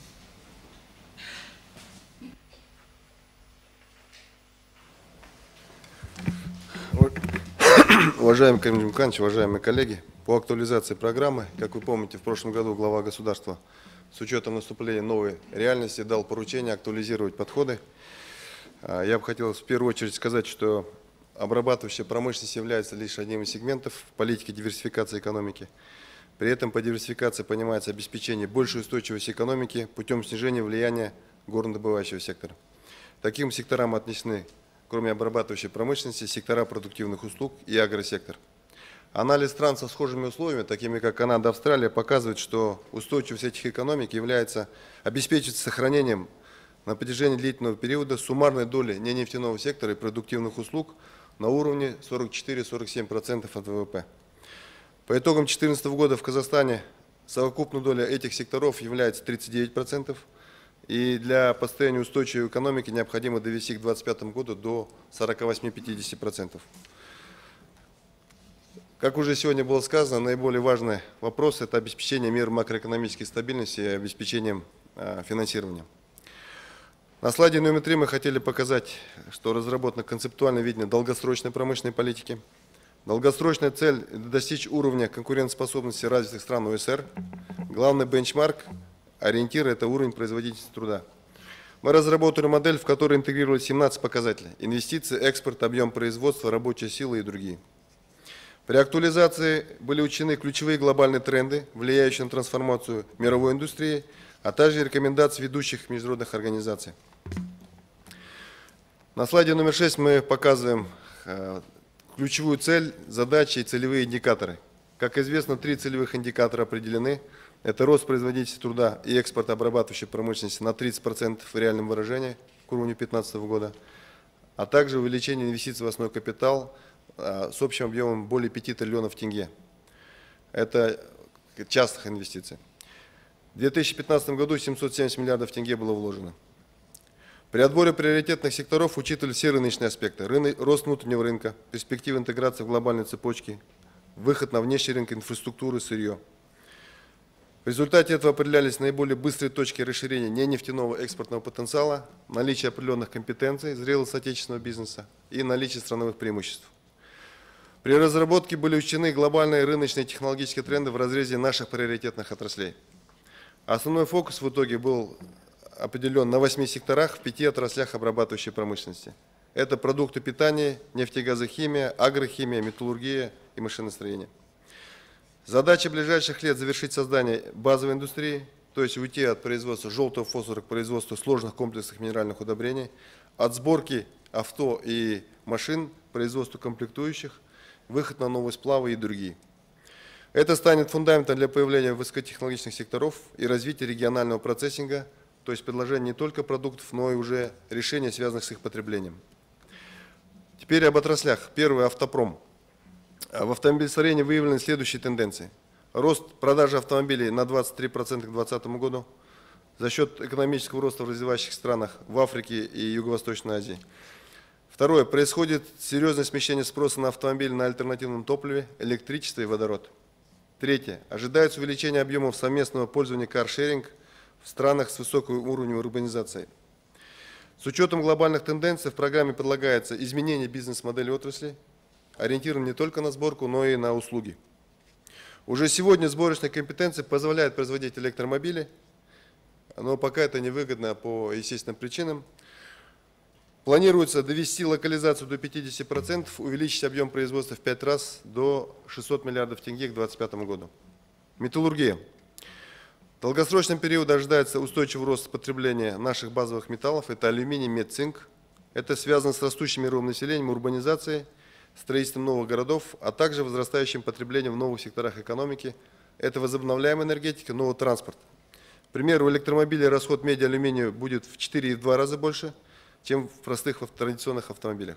Уважаемый Карим Джимканович, уважаемые коллеги, по актуализации программы, как вы помните, в прошлом году глава государства с учетом наступления новой реальности дал поручение актуализировать подходы. Я бы хотел в первую очередь сказать, что обрабатывающая промышленность является лишь одним из сегментов политики диверсификации экономики. При этом по диверсификации понимается обеспечение большей устойчивости экономики путем снижения влияния горнодобывающего сектора. Таким секторам отнесены, кроме обрабатывающей промышленности, сектора продуктивных услуг и агросектор. Анализ стран со схожими условиями, такими как Канада, Австралия, показывает, что устойчивость этих экономик обеспечивается сохранением на протяжении длительного периода суммарной доли ненефтяного сектора и продуктивных услуг на уровне 44-47% от ВВП. По итогам 2014 года в Казахстане совокупная доля этих секторов является 39%, и для построения устойчивой экономики необходимо довести к 2025 году до 48-50%. Как уже сегодня было сказано, наиболее важный вопрос – это обеспечение мер макроэкономической стабильности и обеспечением финансирования. На слайде номер 3 мы хотели показать, что разработано концептуальное видение долгосрочной промышленной политики. Долгосрочная цель – достичь уровня конкурентоспособности развитых стран ОСР. Главный бенчмарк, ориентир – это уровень производительности труда. Мы разработали модель, в которой интегрировали 17 показателей: инвестиции, экспорт, объем производства, рабочая сила и другие. При актуализации были учтены ключевые глобальные тренды, влияющие на трансформацию мировой индустрии, а также рекомендации ведущих международных организаций. На слайде номер 6 мы показываем ключевую цель, задачи и целевые индикаторы. Как известно, 3 целевых индикатора определены. Это рост производительности труда и экспорт обрабатывающей промышленности на 30% в реальном выражении к уровню 2015 года, а также увеличение инвестиций в основной капитал с общим объемом более 5 триллионов тенге. Это частных инвестиций. В 2015 году 770 миллиардов тенге было вложено. При отборе приоритетных секторов учитывали все рыночные аспекты: рост внутреннего рынка, перспективы интеграции в глобальной цепочке, выход на внешний рынок инфраструктуры, сырье. В результате этого определялись наиболее быстрые точки расширения ненефтяного экспортного потенциала, наличие определенных компетенций, зрелость отечественного бизнеса и наличие страновых преимуществ. При разработке были учтены глобальные рыночные и технологические тренды в разрезе наших приоритетных отраслей. Основной фокус в итоге был определен на 8 секторах в 5 отраслях обрабатывающей промышленности. Это продукты питания, нефтегазохимия, агрохимия, металлургия и машиностроение. Задача ближайших лет – завершить создание базовой индустрии, то есть уйти от производства желтого фосфора к производству сложных комплексных минеральных удобрений, от сборки авто и машин, производству комплектующих, выход на новые сплавы и другие. Это станет фундаментом для появления высокотехнологичных секторов и развития регионального процессинга, то есть предложение не только продуктов, но и уже решений, связанных с их потреблением. Теперь об отраслях. Первый – автопром. В автомобилестроении выявлены следующие тенденции. Рост продажи автомобилей на 23% к 2020 году за счет экономического роста в развивающихся странах в Африке и Юго-Восточной Азии. Второе. Происходит серьезное смещение спроса на автомобили на альтернативном топливе, электричество и водород. Третье. Ожидается увеличение объемов совместного пользования каршеринг в странах с высоким уровнем урбанизации. С учетом глобальных тенденций в программе предлагается изменение бизнес-модели отрасли, ориентирован не только на сборку, но и на услуги. Уже сегодня сборочная компетенция позволяет производить электромобили, но пока это невыгодно по естественным причинам. Планируется довести локализацию до 50%, увеличить объем производства в 5 раз до 600 миллиардов тенге к 2025 году. Металлургия. В долгосрочном периоде ожидается устойчивый рост потребления наших базовых металлов. Это алюминий, мед, цинк. Это связано с растущим мировым населением, урбанизацией, строительством новых городов, а также возрастающим потреблением в новых секторах экономики. Это возобновляемая энергетика, новый транспорт. К примеру, в электромобиле расход меди и алюминия будет в 4 и в 2 раза больше, чем в простых традиционных автомобилях.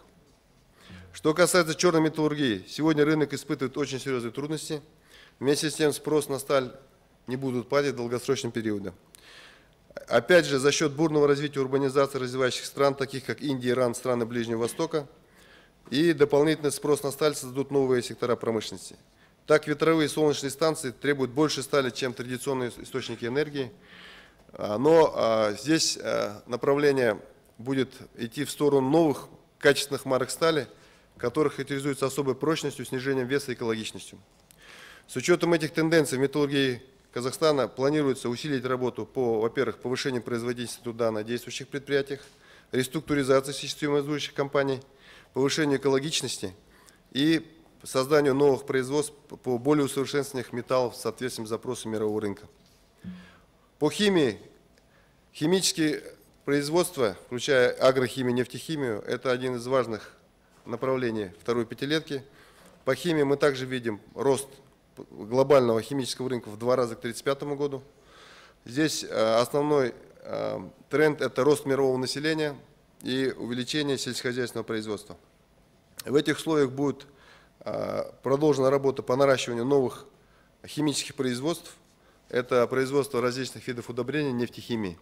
Что касается черной металлургии, сегодня рынок испытывает очень серьезные трудности. Вместе с тем спрос на сталь не будут падать в долгосрочном периоде. Опять же, за счет бурного развития урбанизации развивающих стран, таких как Индия, Иран, страны Ближнего Востока, и дополнительный спрос на сталь создадут новые сектора промышленности. Так, ветровые и солнечные станции требуют больше стали, чем традиционные источники энергии. Но здесь направление будет идти в сторону новых качественных марок стали, которые характеризуются особой прочностью, снижением веса и экологичностью. С учетом этих тенденций в металлургии Казахстана планируется усилить работу по, во-первых, повышению производительности труда на действующих предприятиях, реструктуризации системообразующих компаний, повышению экологичности и созданию новых производств по более усовершенствованных металлов в соответствии с запросами мирового рынка. По химии, химические производства, включая агрохимию, нефтехимию, это один из важных направлений второй пятилетки. По химии мы также видим рост глобального химического рынка в 2 раза к 1935 году. Здесь основной тренд – это рост мирового населения и увеличение сельскохозяйственного производства. В этих условиях будет продолжена работа по наращиванию новых химических производств. Это производство различных видов удобрений, нефтехимии.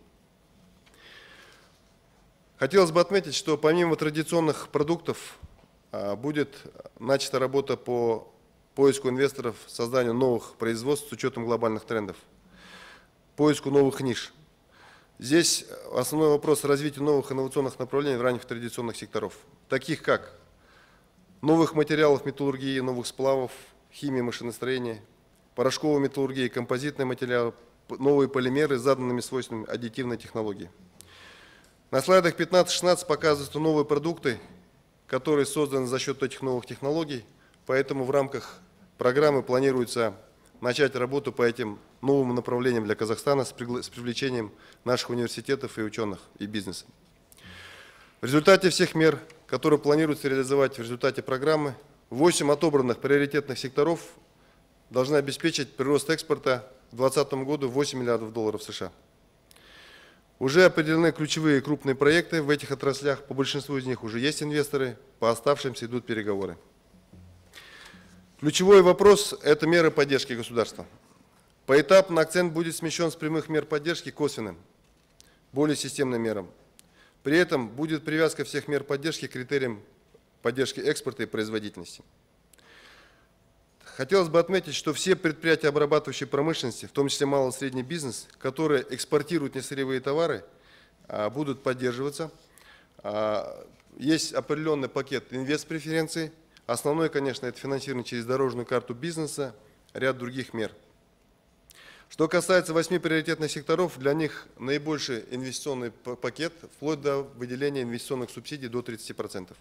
Хотелось бы отметить, что помимо традиционных продуктов будет начата работа по поиску инвесторов, созданию новых производств с учетом глобальных трендов, поиску новых ниш. Здесь основной вопрос развития новых инновационных направлений в ранних традиционных секторов, таких как новых материалов металлургии, новых сплавов, химии, машиностроения, порошковой металлургии, композитные материалы, новые полимеры с заданными свойствами аддитивной технологии. На слайдах 15-16 показываются новые продукты, которые созданы за счет этих новых технологий, поэтому в рамках программы планируется начать работу по этим новым направлениям для Казахстана с привлечением наших университетов и ученых, и бизнеса. В результате всех мер, которые планируется реализовать в результате программы, 8 отобранных приоритетных секторов должны обеспечить прирост экспорта в 2020 году в $8 миллиардов США. Уже определены ключевые крупные проекты в этих отраслях, по большинству из них уже есть инвесторы, по оставшимся идут переговоры. Ключевой вопрос – это меры поддержки государства. Поэтапно акцент будет смещен с прямых мер поддержки к косвенным, более системным мерам. При этом будет привязка всех мер поддержки к критериям поддержки экспорта и производительности. Хотелось бы отметить, что все предприятия обрабатывающей промышленности, в том числе малый и средний бизнес, которые экспортируют несырьевые товары, будут поддерживаться. Есть определенный пакет инвестпреференций. Основной, конечно, это финансирование через дорожную карту бизнеса, ряд других мер. Что касается 8 приоритетных секторов, для них наибольший инвестиционный пакет, вплоть до выделения инвестиционных субсидий до 30%.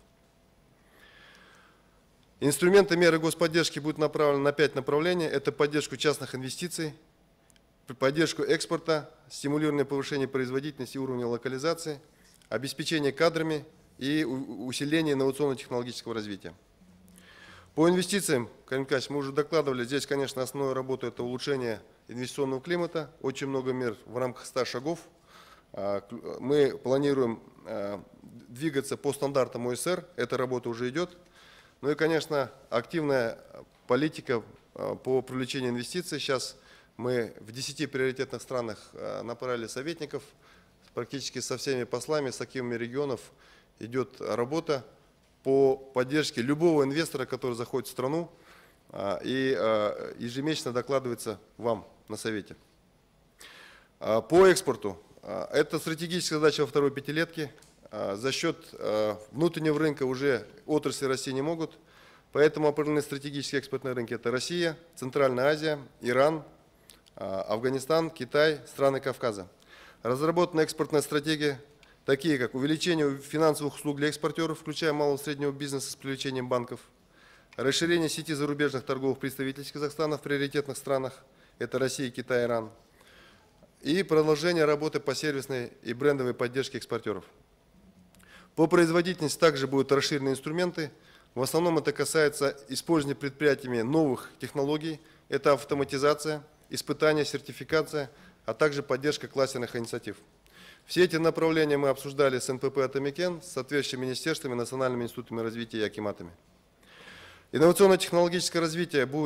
Инструменты меры господдержки будут направлены на 5 направлений. Это поддержку частных инвестиций, поддержку экспорта, стимулирование повышения производительности и уровня локализации, обеспечение кадрами и усиление инновационно-технологического развития. По инвестициям, Карим Николаевич, мы уже докладывали, здесь, конечно, основная работа – это улучшение инвестиционного климата, очень много мер в рамках 100 шагов. Мы планируем двигаться по стандартам ОСР, эта работа уже идет. Ну и, конечно, активная политика по привлечению инвестиций. Сейчас мы в 10 приоритетных странах направили советников, практически со всеми послами, с акимами регионов идет работа по поддержке любого инвестора, который заходит в страну, и ежемесячно докладывается вам на совете. По экспорту. Это стратегическая задача во второй пятилетке. За счет внутреннего рынка уже отрасли расти не могут, поэтому определены стратегические экспортные рынки. Это Россия, Центральная Азия, Иран, Афганистан, Китай, страны Кавказа. Разработана экспортная стратегия, такие как увеличение финансовых услуг для экспортеров, включая малого и среднего бизнеса с привлечением банков, расширение сети зарубежных торговых представительств Казахстана в приоритетных странах, это Россия, Китай, Иран, и продолжение работы по сервисной и брендовой поддержке экспортеров. По производительности также будут расширены инструменты. В основном это касается использования предприятиями новых технологий. Это автоматизация, испытания, сертификация, а также поддержка кластерных инициатив. Все эти направления мы обсуждали с НПП «Атамикен», с соответствующими министерствами, национальными институтами развития и акиматами. Инновационно-технологическое развитие будет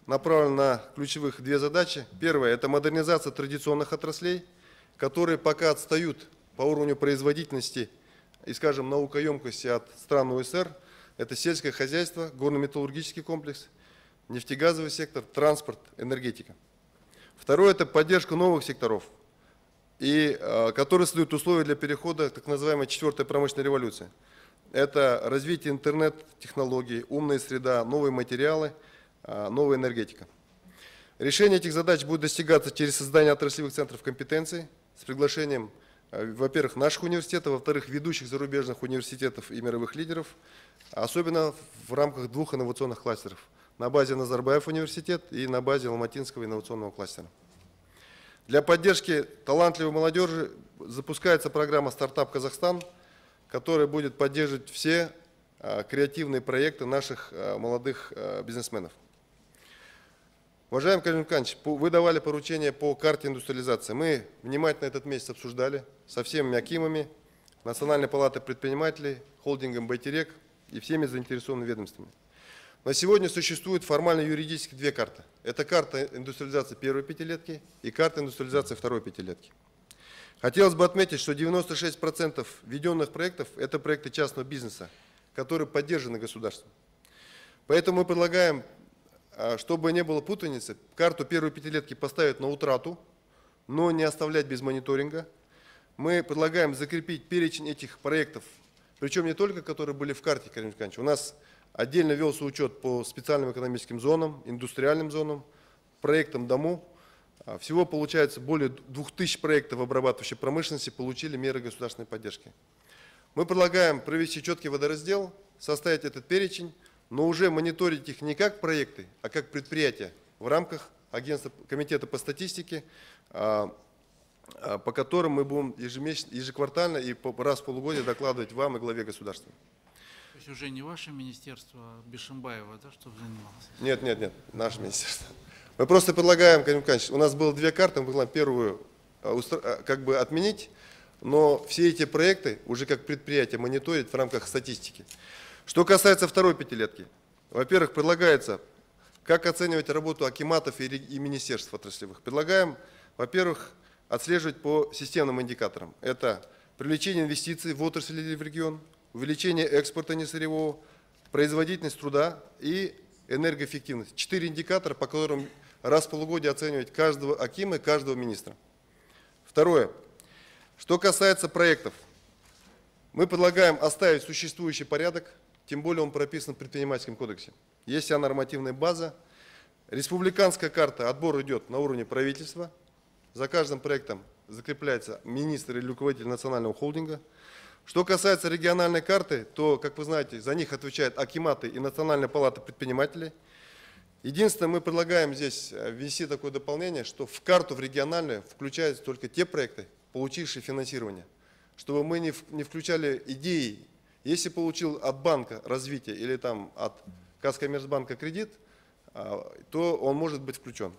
направлен на ключевых две задачи. Первое – это модернизация традиционных отраслей, которые пока отстают по уровню производительности и, скажем, наукоемкости от стран ОСР. Это сельское хозяйство, горно-металлургический комплекс, нефтегазовый сектор, транспорт, энергетика. Второе – это поддержка новых секторов, которые создают условия для перехода к так называемой четвертой промышленной революции. Это развитие интернет-технологий, умная среда, новые материалы, новая энергетика. Решение этих задач будет достигаться через создание отраслевых центров компетенций с приглашением, во-первых, наших университетов, во-вторых, ведущих зарубежных университетов и мировых лидеров, особенно в рамках двух инновационных кластеров на базе Назарбаев университет и на базе Алматинского инновационного кластера. Для поддержки талантливой молодежи запускается программа «Стартап Казахстан», которая будет поддерживать все креативные проекты наших молодых бизнесменов. Уважаемый Карим Иванович, вы давали поручение по карте индустриализации. Мы внимательно этот месяц обсуждали со всеми акимами, Национальной палатой предпринимателей, холдингом «Байтерек» и всеми заинтересованными ведомствами. На сегодня существует формально юридически две карты. Это карта индустриализации первой пятилетки и карта индустриализации второй пятилетки. Хотелось бы отметить, что 96% введенных проектов – это проекты частного бизнеса, которые поддержаны государством. Поэтому мы предлагаем, чтобы не было путаницы, карту первой пятилетки поставить на утрату, но не оставлять без мониторинга. Мы предлагаем закрепить перечень этих проектов, причем не только которые были в карте, Карим Иванович. У нас отдельно велся учет по специальным экономическим зонам, индустриальным зонам, проектам дому. Всего, получается, более 2000 проектов в обрабатывающей промышленности получили меры государственной поддержки. Мы предлагаем провести четкий водораздел, составить этот перечень, но уже мониторить их не как проекты, а как предприятия в рамках агентства, комитета по статистике, по которым мы будем ежеквартально и раз в полугодие докладывать вам и главе государства. То есть уже не ваше министерство, а Бишимбаева, да, чтобы занималось? Нет, наше министерство. Мы просто предлагаем, Карим Иванович, у нас было две карты, мы предлагаем первую как бы отменить, но все эти проекты уже как предприятие мониторить в рамках статистики. Что касается второй пятилетки, во-первых, предлагается, как оценивать работу акиматов и министерств отраслевых. Предлагаем, во-первых, отслеживать по системным индикаторам. Это привлечение инвестиций в отрасль или в регион, увеличение экспорта несырьевого, производительность труда и энергоэффективность. 4 индикатора, по которым раз в полугодие оценивать каждого акима и каждого министра. Второе. Что касается проектов, мы предлагаем оставить существующий порядок, тем более он прописан в предпринимательском кодексе. Есть вся нормативная база. Республиканская карта, отбор идет на уровне правительства. За каждым проектом закрепляется министр или руководитель национального холдинга. Что касается региональной карты, то, как вы знаете, за них отвечают акиматы и Национальная палата предпринимателей. Единственное, мы предлагаем здесь ввести такое дополнение, что в карту в региональную включаются только те проекты, получившие финансирование, чтобы мы не включали идеи. Если получил от банка развитие или там от Казкоммерцбанка кредит, то он может быть включен.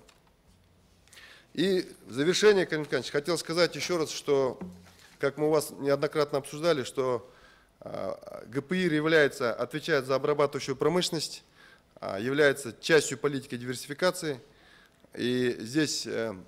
И в завершение, Карим Иванович, хотел сказать еще раз, что, как мы у вас неоднократно обсуждали, что ГПИР отвечает за обрабатывающую промышленность, является частью политики диверсификации. И здесь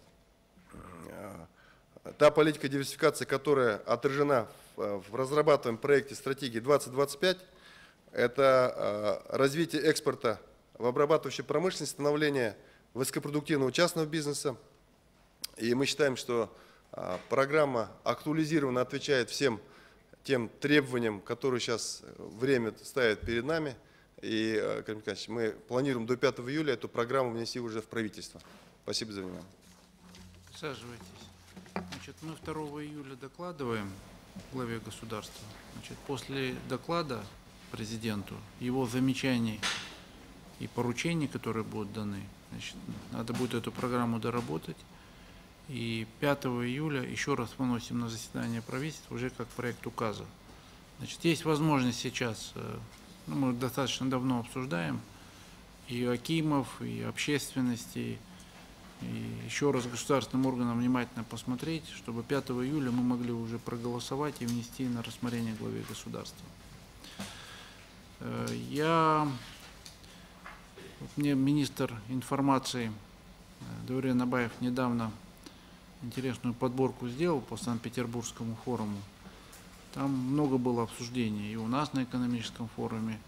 та политика диверсификации, которая отражена в разрабатываемом проекте стратегии 2025, это развитие экспорта в обрабатывающей промышленности, становление высокопродуктивного частного бизнеса. И мы считаем, что программа актуализированно отвечает всем тем требованиям, которые сейчас время ставит перед нами. И, Карим Николаевич, мы планируем до 5 июля эту программу внести уже в правительство. Спасибо за внимание. Присаживайтесь. Значит, мы 2 июля докладываем главе государства. Значит, после доклада президенту, его замечаний и поручений, которые будут даны, значит, надо будет эту программу доработать. И 5 июля еще раз выносим на заседание правительства уже как проект указа. Значит, есть возможность сейчас, мы достаточно давно обсуждаем, и акимов, и общественности, и еще раз государственным органам внимательно посмотреть, чтобы 5 июля мы могли уже проголосовать и внести на рассмотрение главе государства. Я Вот мне министр информации Даурен Абаев недавно интересную подборку сделал по Санкт-Петербургскому форуму. Там много было обсуждений и у нас на экономическом форуме.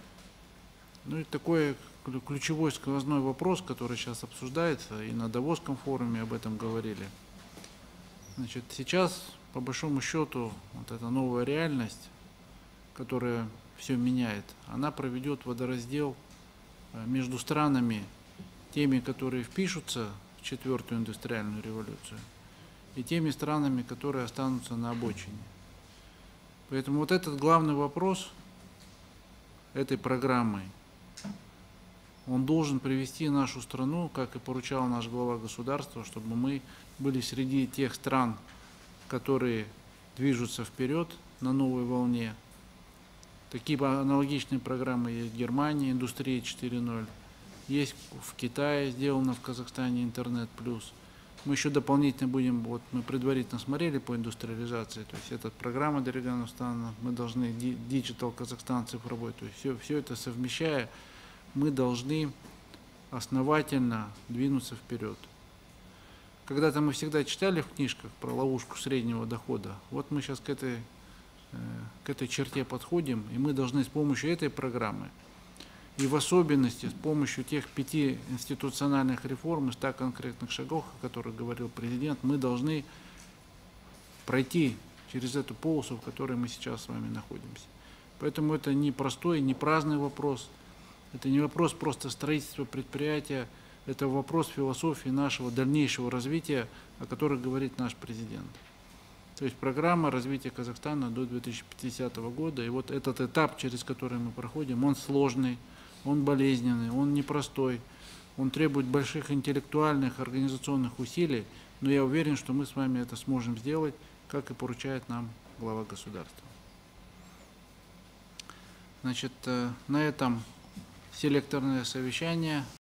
Ну и такой ключевой сквозной вопрос, который сейчас обсуждается, и на Давосском форуме об этом говорили. Значит, сейчас, по большому счету, вот эта новая реальность, которая все меняет, она проведет водораздел между странами, теми, которые впишутся в 4-ю индустриальную революцию, и теми странами, которые останутся на обочине. Поэтому вот этот главный вопрос этой программы, он должен привести нашу страну, как и поручал наш глава государства, чтобы мы были среди тех стран, которые движутся вперед на новой волне. Такие аналогичные программы есть в Германии, Индустрия 4.0, есть в Китае, сделано в Казахстане Интернет Плюс. Мы еще дополнительно будем, вот мы предварительно смотрели по индустриализации, то есть эта программа Дарига Нурсултановна, мы должны Digital Казахстан цифровой, то есть все это совмещая, мы должны основательно двинуться вперед. Когда-то мы всегда читали в книжках про ловушку среднего дохода. Вот мы сейчас к этой черте подходим, и мы должны с помощью этой программы, и в особенности с помощью тех 5 институциональных реформ и 100 конкретных шагов, о которых говорил президент, мы должны пройти через эту полосу, в которой мы сейчас с вами находимся. Поэтому это не простой, не праздный вопрос, это не вопрос просто строительства предприятия, это вопрос философии нашего дальнейшего развития, о которых говорит наш президент. То есть программа развития Казахстана до 2050 года, и вот этот этап, через который мы проходим, он сложный, он болезненный, он непростой, он требует больших интеллектуальных, организационных усилий, но я уверен, что мы с вами это сможем сделать, как и поручает нам глава государства. Значит, на этом селекторное совещание